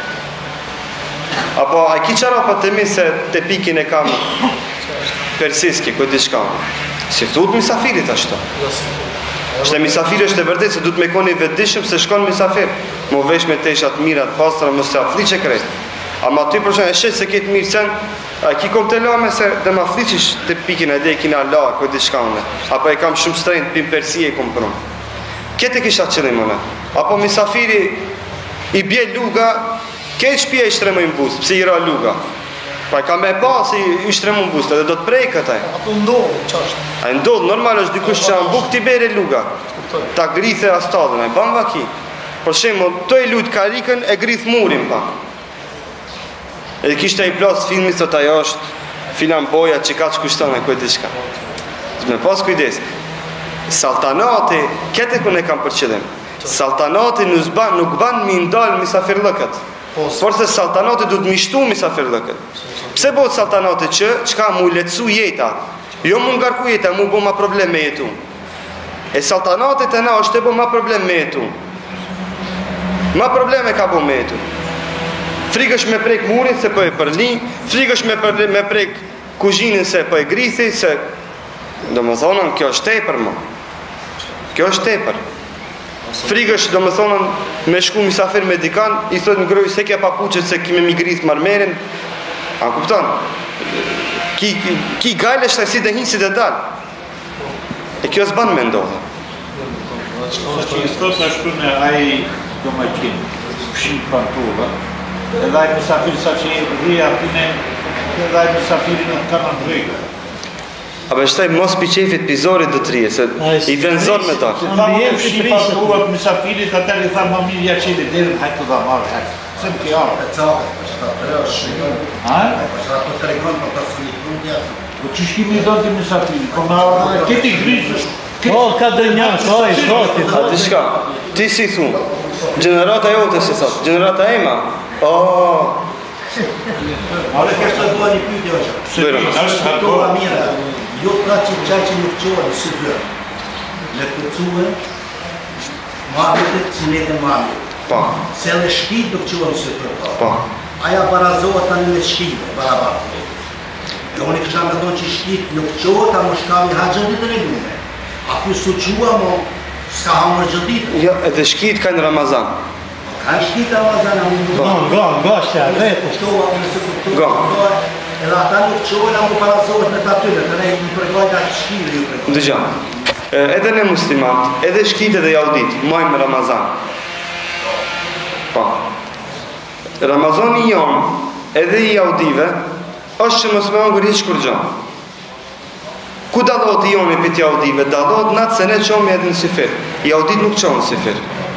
Apo a ki qara për të mi se të pikin e kam persiski, këtë di shka. Si thut misafirit ashtu. Shte misafir është e vërdet se du të me koni vetëdishëm se shkon misafir. Mo vesh me teshat mirat, pastra, më se afli që krejt. Ama ty përshen e shetë se ketë mirë sen, a ki kom të lame se dhe ma afli që të pikin e dhe e kina la, këtë di shka une. Apo e kam shumë strejnë, pim persi e kom prunë. Kete kisha qëllim une. Apo misafiri i bje luga, këtë shpje i shtremojnë bust, pëse i ra luga. Pa ka me pa si i shtremojnë bust, edhe do të prej këtaj. Apo ndodhë, qashtë. A i ndodhë, normal është dikush që anë buk t'i bere luga. Ta grithe astadën, a i ban vaki. Por shemë, të i lutë karikën e grith murin pa. Edhe kishtë e i plasë filmi, thot ajo është filan boja që ka që kushton e kujtë diçka. Të me pas kujdes. Saltanati, kete këne kam për qëllim. Saltanati nuk ban, nuk ban mi ndalë misafirlëkët. Por se saltanati du të mishtu misafirlëkët. Pse bëhet saltanati që, qka mu letësu jeta, jo mu ngarku jeta, mu bo ma problem me jetu. E saltanati të na është e bo ma problem me jetu. Ma probleme ka bo me jetu. Frikësh me prek murin se po e përli, frikësh me, me prek kuzhinin se po e grithi, se do më thonën, kjo është tepër më. Kjo është tepër. Frikësh do më thonën me shku misafir me dikan, i thot në groj se kja papuqet se kime mi grith marmerin, a kupton? Ki, ki, ki gajle shtajsi dhe hinsit e dal. E kjo s'ban me ndohë. Që i sot ashtu në aji do më qinë, pëshim pantova, edhe aji misafir sa që i rria atine, edhe aji misafirin në kanë në drejka. A be shtaj mos pi qefit pizorit do të rije, se i venzor me ta. Se tha më pëshim pantova të misafirit, atër i tha më mirë ja qeli derën, hajtë dhe marrë, hajtë. Se më kja arë. E cake, për që ta është shënjën. Ha? Për që ta për të regon, për të së një prundja. Po që shkimi do të misafirit, po në arë, këti grizës. O, ka dënja, ka i shoti. A ti shka? Ti si thunë? Gjenerata jote si thot? Gjenerata ema? O. Ale kështë të duha një pyjtje është. Bërë. Është këtova mira, jo pra që qaj që nuk qohë në së vërë. Le përcuë, marrëtet që ne dhe marrët. Pa. Se edhe shkit nuk qohë në së vërë. Pa. Aja barazohet tani me shkive, barabartë. E unë i kësha me thonë që shkit nuk qohë, ta më shkami haqën ditë në lume. A ku su qua mo, s'ka hamër gjithë ditë. Jo, edhe shkit ka në Ramazan. Ka shkit Ramazan, a mu më Ga, ga, ga, shtë, vetë. Kuptova, unë se kuptova, Ga. kuptova, edhe ata nuk qohën, a mu parazohet me të atyre, të ne i përgoj nga shkive ju përgoj. Dëgja, edhe ne muslimat, edhe shkit edhe jaudit, majmë Ramazan. Pa. Ramazani jonë, edhe i jaudive, është që mësë me ongër hiç kur gjanë. Ku dalot i jonë e piti jaudive? Dalot natë se ne qomi edhe në sifir. Jaudit nuk qonë në sifir.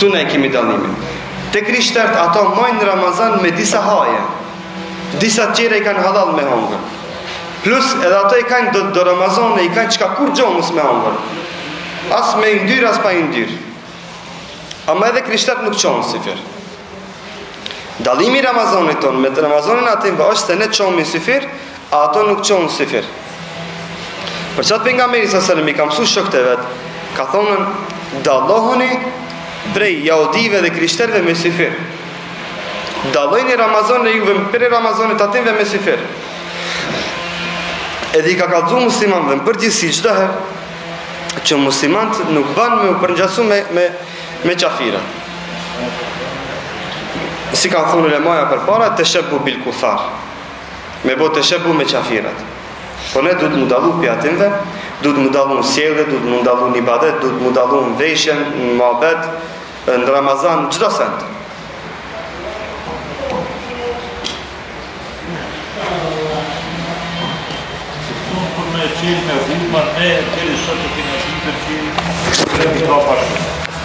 Këtu ne kemi dallimin. Te krishterët ato mojnë Ramazan me disa haje. Disa tjera i kanë halal me hongër. Plus edhe ato i kanë do, do Ramazan e i kanë qka kur gjomus me hongër. As me indyr, as pa indyr. Ama edhe krishterët nuk qonë si fir. Dallimi Ramazanit tonë me të Ramazanin atimve është se ne qonë si fir, a ato nuk qonë si fir. Për qatë pejgamberi sa selam i ka mësu shokët e vetë, ka thonën dallohuni prej jahudive dhe krishterëve me si fir. Dallojni Ramazan e juve prej Ramazanit atimve me si fir. Edhe i ka kallëzu muslimanëve në përgjithësi çdo herë që muslimant nuk banë me u përngjasu me, me, me qafira. Si ka thonë ulemaja për para, të shëbu bil kuthar. Me bo të shëbu me qafirat. Po ne duhet mu dallu pjatimve, duhet mu dallu në sjellje, duhet mu dallu në ibadet, duhet mu dallu në veshjen, në muhabet, në Ramazan, çdo send. Për me qenë me huma, ne tjeri sot të kina zitër që i ka pashtë.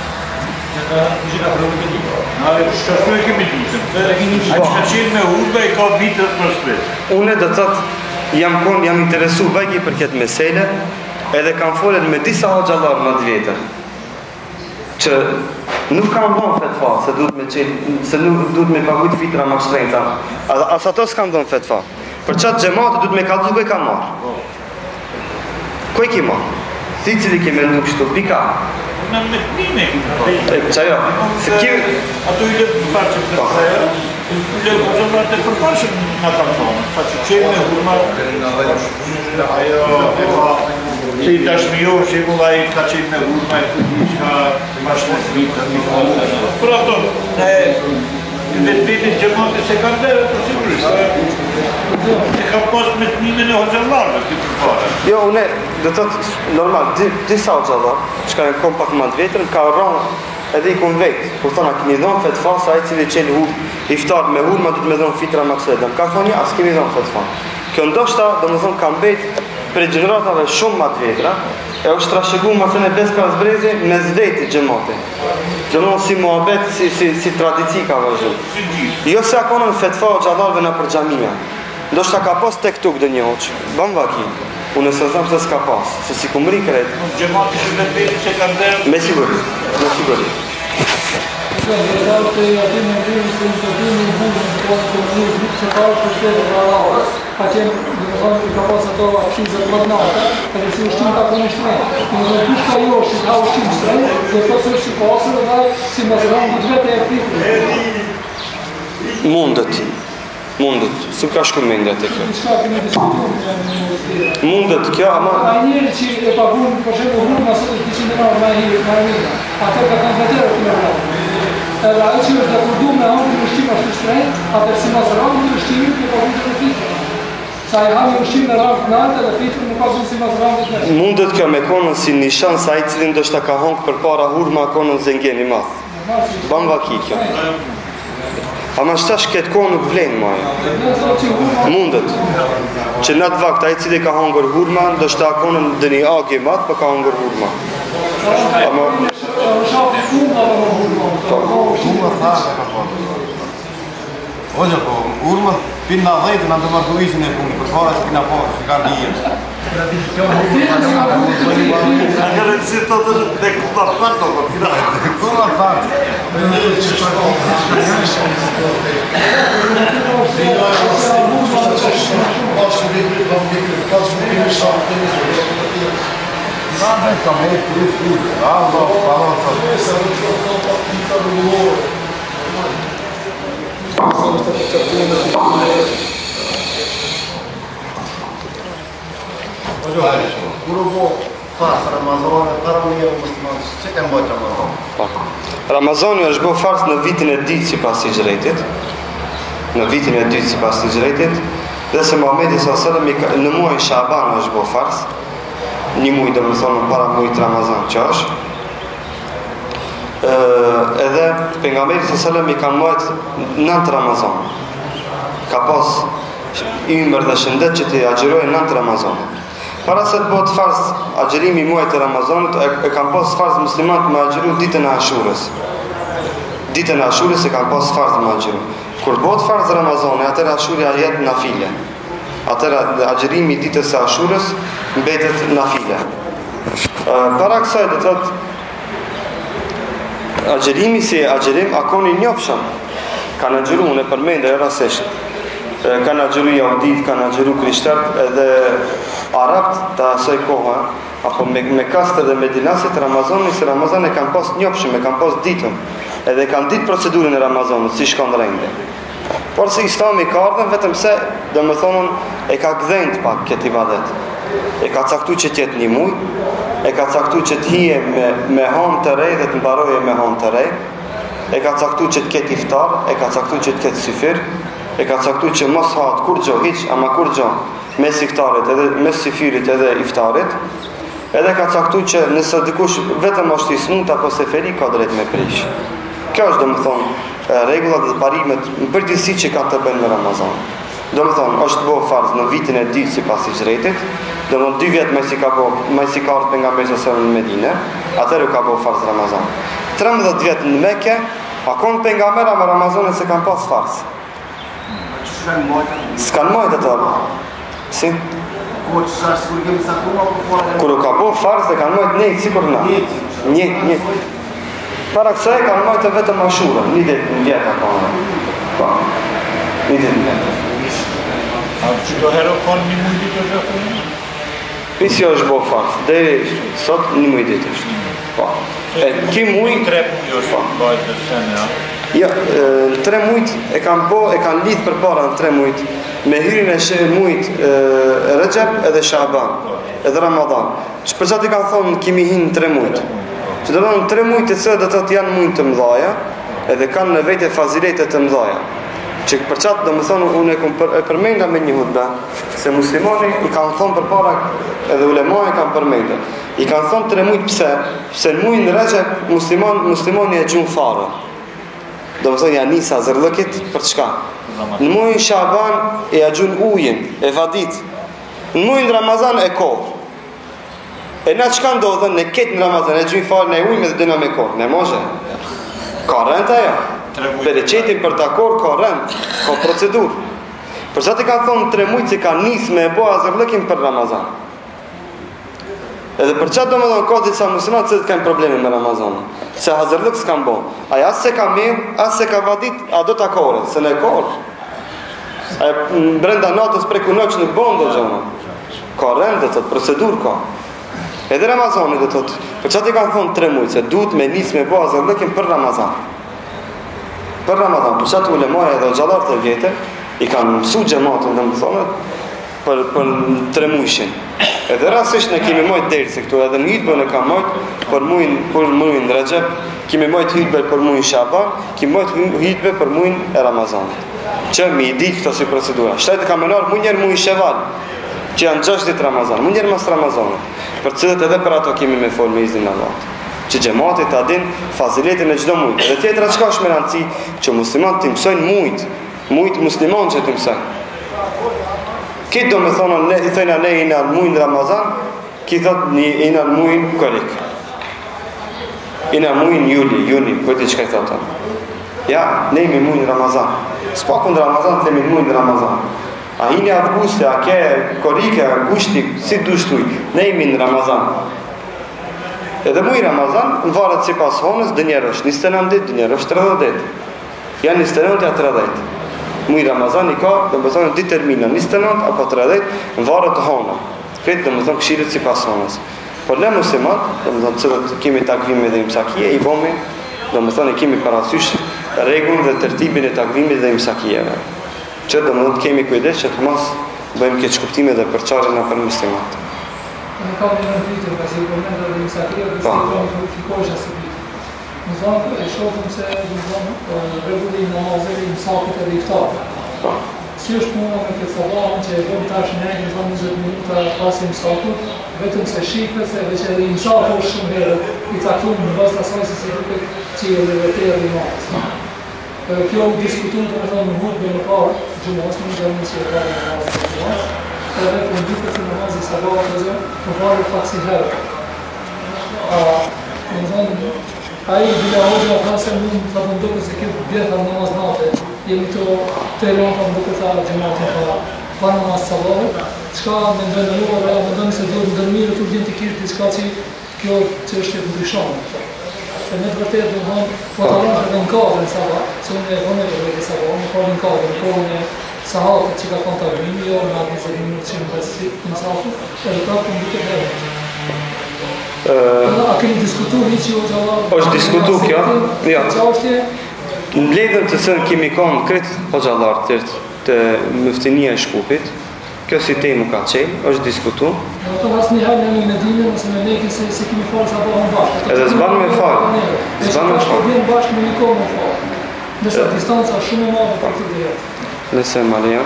Nare, shkashtu e kemi ditën. A që ka qenë me huma i ka vitët për shpet. Une dhe të tëtë jam kon, jam interesu bajki për këtë mesele, edhe kam folet me disa hoxhallar më të vjetër, që nuk kam dhënë fetva, se duhet me qenë, se nuk duhet me pagujt fitra më shtrenjta. As ato s'kam dhënë fetva. Për qatë gjematë duhet me kallëzu kë ka marrë. Kë ki marrë? Ti cili ke mendu kështu, pika. Në me të mime e këtë E, qajo, se kim... Ato i letë në farë që për të sajë, i letë në zëmërat e përpashën në kam tonë. Fa që qenë me hurma, ajo, që i tashmijohë, që i mulla i ka qenë me hurma, e këtë që ka bashkë në vitë, në vitë. Për ato, ne, vetë vitin gjëmatë se kanë dhe, për sigurisht, e ka pas me të mime në hoxhallarve këtë përpare. Jo, une, dhe të të normal, di, disa hoxhallar, që ka në kom pak më të vetër, ka rronë edhe i kun vetë. Kur thona, kemi dhonë fetfa, sa ai cili qenë hur, iftar me hur, ma du të me dhonë fitra maksedem. Ka thonë, ja, s'kemi dhonë fetfa. Kjo ndoshta, do më thonë, kam betë për gjeneratave shumë më të vetra, e është trashëgu më thënë e beska zbrezi me zveti gjemate. Gjënonë si muhabet, si, si, si tradici ka vazhdu. Jo se akonën fetfa o gjallarve në për gjamia. Ndoshta ka pas tek tuk dhe një oqë. Ban vaki. Unë se znam se s'ka pas. Se si kumri kret. Gjemati që dhe beti që kanë dhe... Me siguri. Me siguri. Ka qenë, dhe më thonë, i ka pas ato akizët më të natë, edhe si ushtim ka kënë shtrejnë. Në në kush ka jo që ka ushtim shtrejnë, dhe të se është i pasër dhe si më zëranë në të vete e fritë. Mundet. Mundet. Su ka shku mendet e kjo. Shka kemi diskutuar. Mundet kjo, ama... A njeri që e pagun, për shemë, hurë nësë të kishin dhe nërë, ma e hirë, ma e mirë. Ato ka kanë vetërë të nërë. Edhe ajo që është dhe kurdu me hangë në ushtim ashtu shtrejnë, atër si më zëranë në ushtimit ke pagun të fritë. Sa i hamë ushtim në rrëmë të nartë edhe fitër nuk ka zonë si mazëram dhe të nërë. Mundet kjo me konën si një shanë sa i cilin do shta ka hongë për para hurma konën zëngeni mathë. Ban vaki kjo. Ama shtash këtë kohë nuk vlenë maja. Mundet. Që në të vakt, a i cili ka hongër hurma, do shta konën dhe një agje mathë për ka hongër hurma. Ama... Ojo, po, urma, pinë në dhejtë në të markuisin e punë, për para që pina po, që ka dhijën. A kërë në si të të dhe këta fatë, po, këta. Këta fatë. Nada, também, tudo, tudo. Ah, não, falou, Kur u bo fars Ramazani, para një musliman, që ke mbajt Ramazani? Ramazani është bo fars në vitin e dytë si pas hijretit. Në vitin e dytë si pas hijretit. Dhe se Muhamedi sallallahu alaihi wasallam në muajin Shaban është bo fars. Një muaj do më thonë para muajit Ramazan që është. Uh, edhe pejgamberi sallallahu alaihi wasallam i ka marrë nëntë Ramazan. Ka pas ymër dhe shëndet që të agjërojë nëntë Ramazan. Para se të bëhet farz agjerimi i muajit të Ramazanit, e, e kanë pas farz muslimanët me agjëru ditën e Ashurës. ditën e Ashuris e kanë pas farz me agjërim. Kur bëhet farz Ramazani, atëherë Ashura jetë nafile. Atëherë agjërimi ditës së Ashurës mbetet nafile. Para kësaj do thotë agjërimi si agjërim akoni njofshëm. Kanë agjëruar në përmendje rastësisht. Kanë agjëruar jahudit, kanë agjëruar krishterët edhe arabt të asaj kohe, apo me, me kaste dhe medinasit Ramazani, se Ramazani kanë pas njofshëm, e kanë pas ditën, edhe kanë ditë procedurën e Ramazanit, si shkon rende. Por si Islami ka ardhur vetëm se, domethënë, e ka gdhenjt pak këtë ibadet. E ka caktuar që të jetë një muaj, e ka caktuar që të hije me me hon të re dhe të mbaroje me hon të re, e ka caktuar që të ketë iftar, e ka caktuar që të ketë syfir, e ka caktuar që mos hahet kur gjë hiç, ama kur gjë mes iftarit edhe mes syfirit edhe iftarit. Edhe ka caktuar që nëse dikush vetëm është i smut apo seferi ka drejt me prish. Kjo është domethënë rregullat dhe parimet në përgjithësi që ka të bëjnë me Ramazan. Domethënë është bërë farz në vitin e dytë sipas hijretit, domethënë dy vjet më si ka bërë, më si ka ardhur pejgamberi sa në Medinë, atëherë ka bërë farz Ramazan. tridhjetë vjet në Mekë, akon pejgamberi me Ramazanin se kanë pas farz. S'kan mojt ato. Si? Kur ka bërë farz dhe kanë mojt një sikur na. Një, një. Para kësaj kanë mojt vetëm Ashura, një ditë në vjet apo. Po. Një ditë në vjet. A që do herë konë një muj ditë është apo? Pisi është bërë farz, deri sot një muj ditë është. Po. E ki muj tre muj është bëjt në sene, ja? Ja, në tre mujt e kanë bo, e kanë lidh përpara në tre mujt me hyrjen e shë mujt Rajab edhe Shaban, edhe Ramadan. Që për qatë i kanë thonë kimi hinë në tre mujt. Që do në tre mujt e cë dhe të të janë mujt të mdhaja, edhe kanë në vete faziletet të mdhaja. Që për qatë do më thonë, unë e, për, e përmenda me një hudbe, se muslimani i kanë thonë përpara, edhe ulemani kanë përmenda. I kanë thonë tre mujt pse, pse në mujt në Rajab musliman, muslimani e gjunë farë. Do më thonë ja nisa zërlëkit për çka? Në mujnë Shaban e agjun ujin, e vadit. Në mujnë Ramazan e kohë. E na çka ndodhen në ketë në Ramazan, e gjujnë farë në ujnë me dhe dëna me kohë. Ne moshe? Ka rënd ajo? Bereqetin për dakor ka rënd, ka procedur. Për çati kanë thonë tre mujtë që kanë nisë me e bo azërlëkin për Ramazan. Edhe për çfarë do më thonë ka disa muslimanë që kanë probleme me Ramazanin. Se hazërlëk s'kan bo. Aja as se ka mirë, as se ka vadit, a do t'a kore, se ne kore. Aja brenda natës preku noq në bondo gjëma. Ka rëndë dhe tëtë, procedur ka. Edhe Ramazani dhe tëtë, për çfarë i kanë thonë tre mujtë, se duhet me nisë me bo hazërlëkin për Ramazan. Për Ramazan, për çfarë ulemoja edhe gjallarët e vjetër, i kanë mësu gjematën dhe më thonë, për, për tre mujshin. Edhe rasisht ne kemi mojt derse këtu, edhe në hitbën e kam mojt për mujn për mujn Rajab, kemi mojt hitbë për mujn Shaban, kemi mojt hitbë për mujn e Ramazanit. Që mi i di këto si procedura. Shtajt e kam menar munjer mujn Sheval, që janë gjashtë ditë Ramazan, munjer mas Ramazanit. Për cilët edhe për ato kemi me fol me iznin Allah. Që gjematit ta din faziletin e çdo mujt. Dhe tjetra çka është me rëndësi që muslimanët të mësojnë mujt, mujt musliman që të mësojnë. Kitë do me thonë, ne, i thëjna ne i në mujnë Ramazan, ki thot një i në mujnë korik. I në mujnë juli, juni, këtë i qëka i thotë. Ja, ne imi mujnë Ramazan. S'pakun në Ramazan, të imi mujnë Ramazan. A hini avgusti, a ke korike, augusti, si dushtuj, ne imi në Ramazan. Edhe mujnë Ramazan, në varet si pas honës, dë njerë është njëzet e nëntë ditë, dë njerë është tridhjetë ditë. Janë njëzet e nëntë e tridhjetë. Mujë Ramazan i ka, dhe më thonë, dy termina, njëzet e nëntë apo tridhjetë, në varët të hona. Kretë dhe më thonë, këshirit si pas honës. Por ne muslimat, dhe më thonë, cilët kemi takvime dhe imsakije, i bomi, dhe më thonë, kemi parasysh regullën dhe tërtibin e takvimit dhe imsakijeve. Që dhe më thonë, kemi kujdes që të mos bëjmë këtë shkuptime dhe përqarën për muslimat. Në kam një në vitë, ka si i përmendë dhe imsakije, dhe si i përmendë dhe fikosha si vitë. Në zonë, e shofëm se në zonë, regullin në mazëri imsakit edhe iftarë. Si është puna me këtë sabahën që e bëm tash në një zonë njëzet minuta pas imsakut, vetëm se shifës edhe që edhe imsakut është shumë herët i caktuar në bazë të asaj se si duket qielli dhe terri i natës. Kjo u diskutuar domethënë në hutbën e parë, gjumos, në gjëmin që e parë në namazin e gjumos, edhe për ndiket se namazi sabahut edhe në parë pak si herët. Domethënë ai bila hoxha tha se mund të më duket se kjo vjen në namaz natë. Jemi këto tre lampa më duket ta xhamati pa pa namaz sabahut. Çka mendon ju apo mendoni se duhet ndërmirë të urgjent të kish diçka që kjo çështje ndryshon. Se në të vërtetë do të thonë po ta lëmë në kohën sabah, se unë e vonë të bëj sabah, unë po në kohën, në kohën e sahabët që ka kontaktimi, jo në njëzet minutë që në besit në sahabët, edhe prapë në duke të A keni diskutu një që o gjallar? është diskutu kjo? Ja. Në bledhën të sënë kemi konë kretë o gjallar të, të mëftinia e Shkupit, kjo si temë ka qenë, është diskutu. Në të asë një halë në Medine, nëse me leke se, se kemi falë sa bëhën bashkë. Edhe zbanë me falë. Zbanë me falë. Edhe bashkë me një kohë me falë. Nëse distanca shumë e madhe për të direkt. Nëse Maria.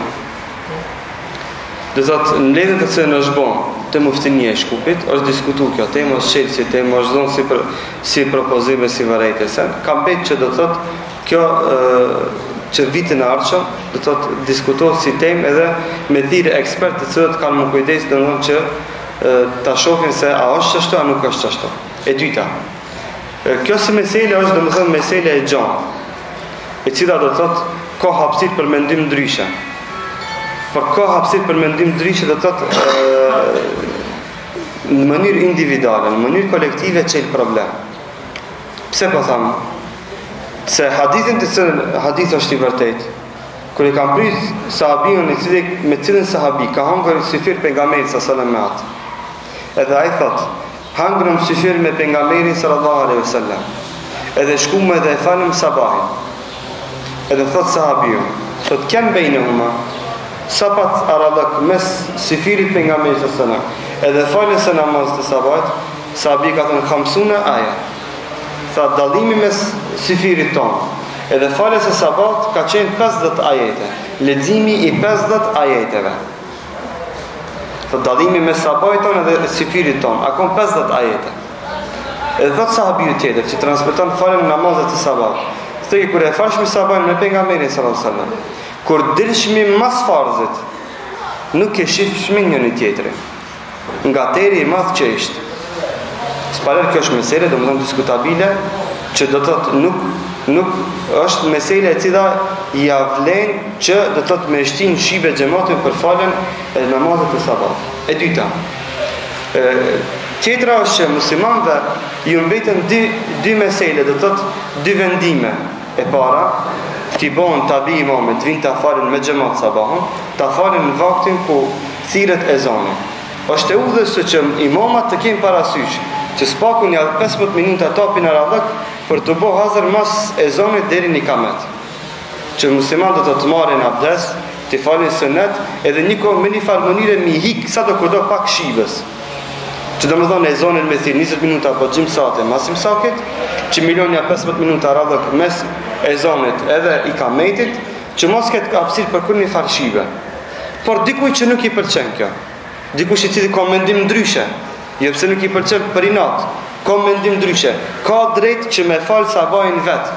Dhe thotë, në ledhën të sënë është bon të mëftinia e Shkupit, është diskutu kjo temë, është qelë si temë, është zonë si, për, si propozime, si varejtese. Kam betë që do thotë, kjo e, që vitin e ardhshëm, do thotë, diskutohet si temë edhe me thirrje ekspertë të cilët kanë më kujdes do thonë që e, ta shohin se a është ashtu a nuk është ashtu. E dyta, e, kjo si mesele është do të thonë mesele e gjatë, e cila do thotë ka hapësirë për mendim ndryshe. Por ka hapësirë për mendim ndryshe do thotë në mënyrë individuale, në mënyrë kolektive çel problem. Pse po thamë? Se hadithin të cilën hadith është i vërtet, kur i kam prit sahabiun i cili me cilën sahabi ka hangër syfir pejgamberit sallallahu alaihi wasallam, edhe ai thotë, hangrëm syfir me pejgamberin sallallahu alaihi wasallam, edhe shkuam edhe e falëm sabahin. Edhe thotë sahabiu, thotë kem bejnehuma, sapat aralak mes syfirit pejgamberit sallallahu alaihi wasallam, edhe falës së namazit të sabahit, sahabi ka thënë khamsuna aya. Tha dallimi mes syfirit tonë edhe falës së sabat ka qenë pesëdhjetë ajete, leximi i pesëdhjetë ajeteve. Tha dallimi mes sabatit tonë edhe syfirit tonë, akon pesëdhjetë ajete. Edhe thot sahabiu tjetër që transmeton falën namazet të sabat, thënë kur e falshmi sabatin me pejgamberin sallallahu alaihi wasallam, kur dilshmi mas farzit, nuk e shifshmi njëri tjetrin, nga teri i madh që ishte. Sparer kjo është mesele, do më thonë diskutabile, që do të thotë nuk, nuk është mesele e cila ja vlen që do të thotë me shtin shibe xhamatin për falën e namazit të sabat. E dyta, e, tjetra është që muslimanëve ju mbeten dy, dy mesele, do të thotë dy vendime. E para, t'i bon tabi imamit, të vinë ta falën me xhamat sabahun, ta falën në vaktin ku thirret ezani. Është e udhësë që imamat të kenë parasysh që s'pakun ja pesëmbëdhjetë minuta tapin e radhak për të bo hazër mas e zonit deri në ikamet. Që musliman do të të marrin abdes, të falin sunet, edhe një kohë me një farmonire mi hik sa do kudo pak shibës. Që do më thonë e zonin me thirë njëzet minuta po gjim sate masim sakit, që milionja pesëmbëdhjetë minuta radhak mes e zonit edhe ikametit, që mos ketë hapësirë për kur një farë shibe. Por dikuj që nuk i pëlqen kjo, dikuj që cili ka mendim ndryshe, jo pse nuk i pëlqen për inat, ka mendim ndryshe, ka drejt që me falë sabahin vetë.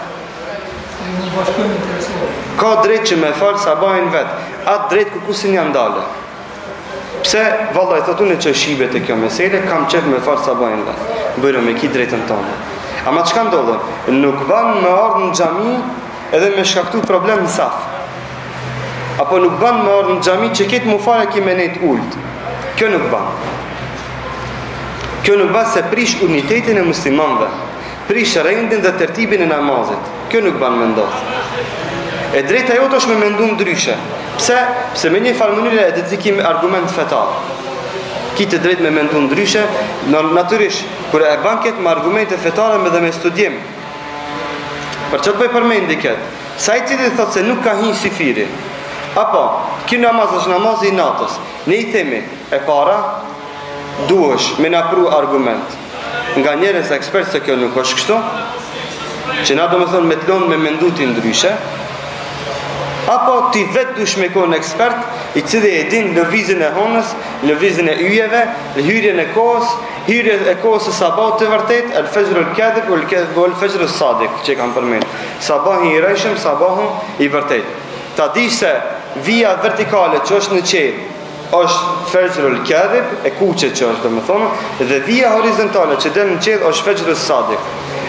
Ka drejt që me falë sabahin vetë, atë drejt kukusin janë ndale. Pse, valla i thotune që shibe të kjo mesele, kam qef me falë sabahin vetë. Bërë me ki drejtën tonë. Ama çka ndodhe? Nuk ban me ardhë në xhami edhe me shkaktu problem në saf. Apo nuk ban me ardhë në xhami që ketë mu fare ki me nejtë ullët. Kjo nuk ban. Kjo nuk ban se prish unitetin e muslimanve, prish rendin dhe tertibin e namazit. Kjo nuk ban me ndodhë. E drejta jote është me mendu ndryshe. Pse? Pse me një farmonire e dhe zikim argument fetar. Kitë drejt me mendu ndryshe, natyrisht, kër e banket me argumente fetare me dhe me studiem. Për që të bëj përmendi këtë? Sa i cili thotë se nuk ka hi syfiri, apo, kjo namaz është namazi i natës, ne i themi, e para, duhesh me na pru argument. Nga njerëz ekspert se kjo nuk është kështu, që na do me thonë me të lonë me mendu ti ndryshe, apo ti vetë dush me kohën ekspert i cili e din lëvizjen e honës, lëvizjen e yjeve, hyrjen e kohës, hyrjen e kohës së sabat të vërtet, el fajr el kadhib o el fajr el sadiq, që kam përmend. Sabahi i rreshëm, sabahu i vërtet. Ta dish se vija vertikale që është në qelë është fajr el kadhib, e kuqe që është domethënë, dhe vija horizontale që del në qelë është fajr el sadiq.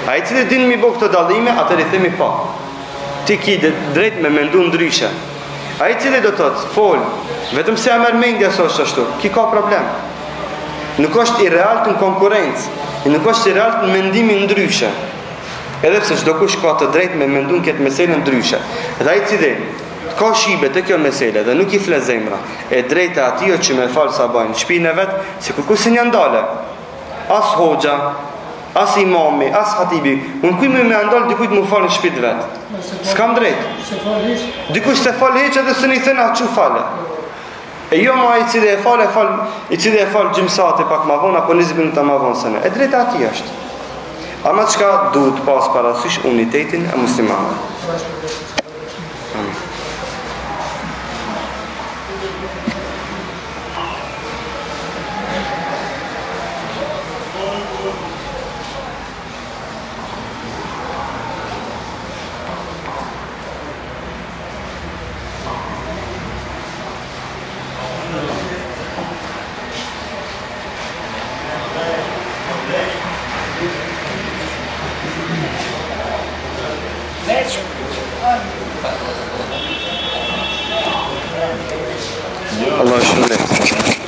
Ai cili din mi bë këto dallime, atëherë i themi po. Ti ki drejt me mendu ndryshe. Ai cili do thotë, fol, vetëm se ja merr mendja sa është ashtu, ki ka problem. Nuk është i realt në konkurrencë, nuk është i realt në mendimin ndryshe. Edhe pse çdo kush ka të drejtë me mendu në këtë meselë ndryshe. Dhe ai cili ka shibe të kjo meselë dhe nuk i flet zemra, e drejta atij që me fal sabajin në shtëpinë e vet, sikur kush s'ja ndale. As hoxha, as imami, as hatibi, unë kuj me me ndalë dikujt më falë në shtëpinë vet. S'kam drejt. Dikush se fal hiç edhe s'ni thënë atë çu fale. E jo ma i cili e falë, e falë, i cili e falë gjymsate pak ma vonë, apo njëzet minuta ma vonë se ne. E drejta ati është. Ama qka duhet pas parasysh unitetin e muslimanëve. Amin. Allah şunu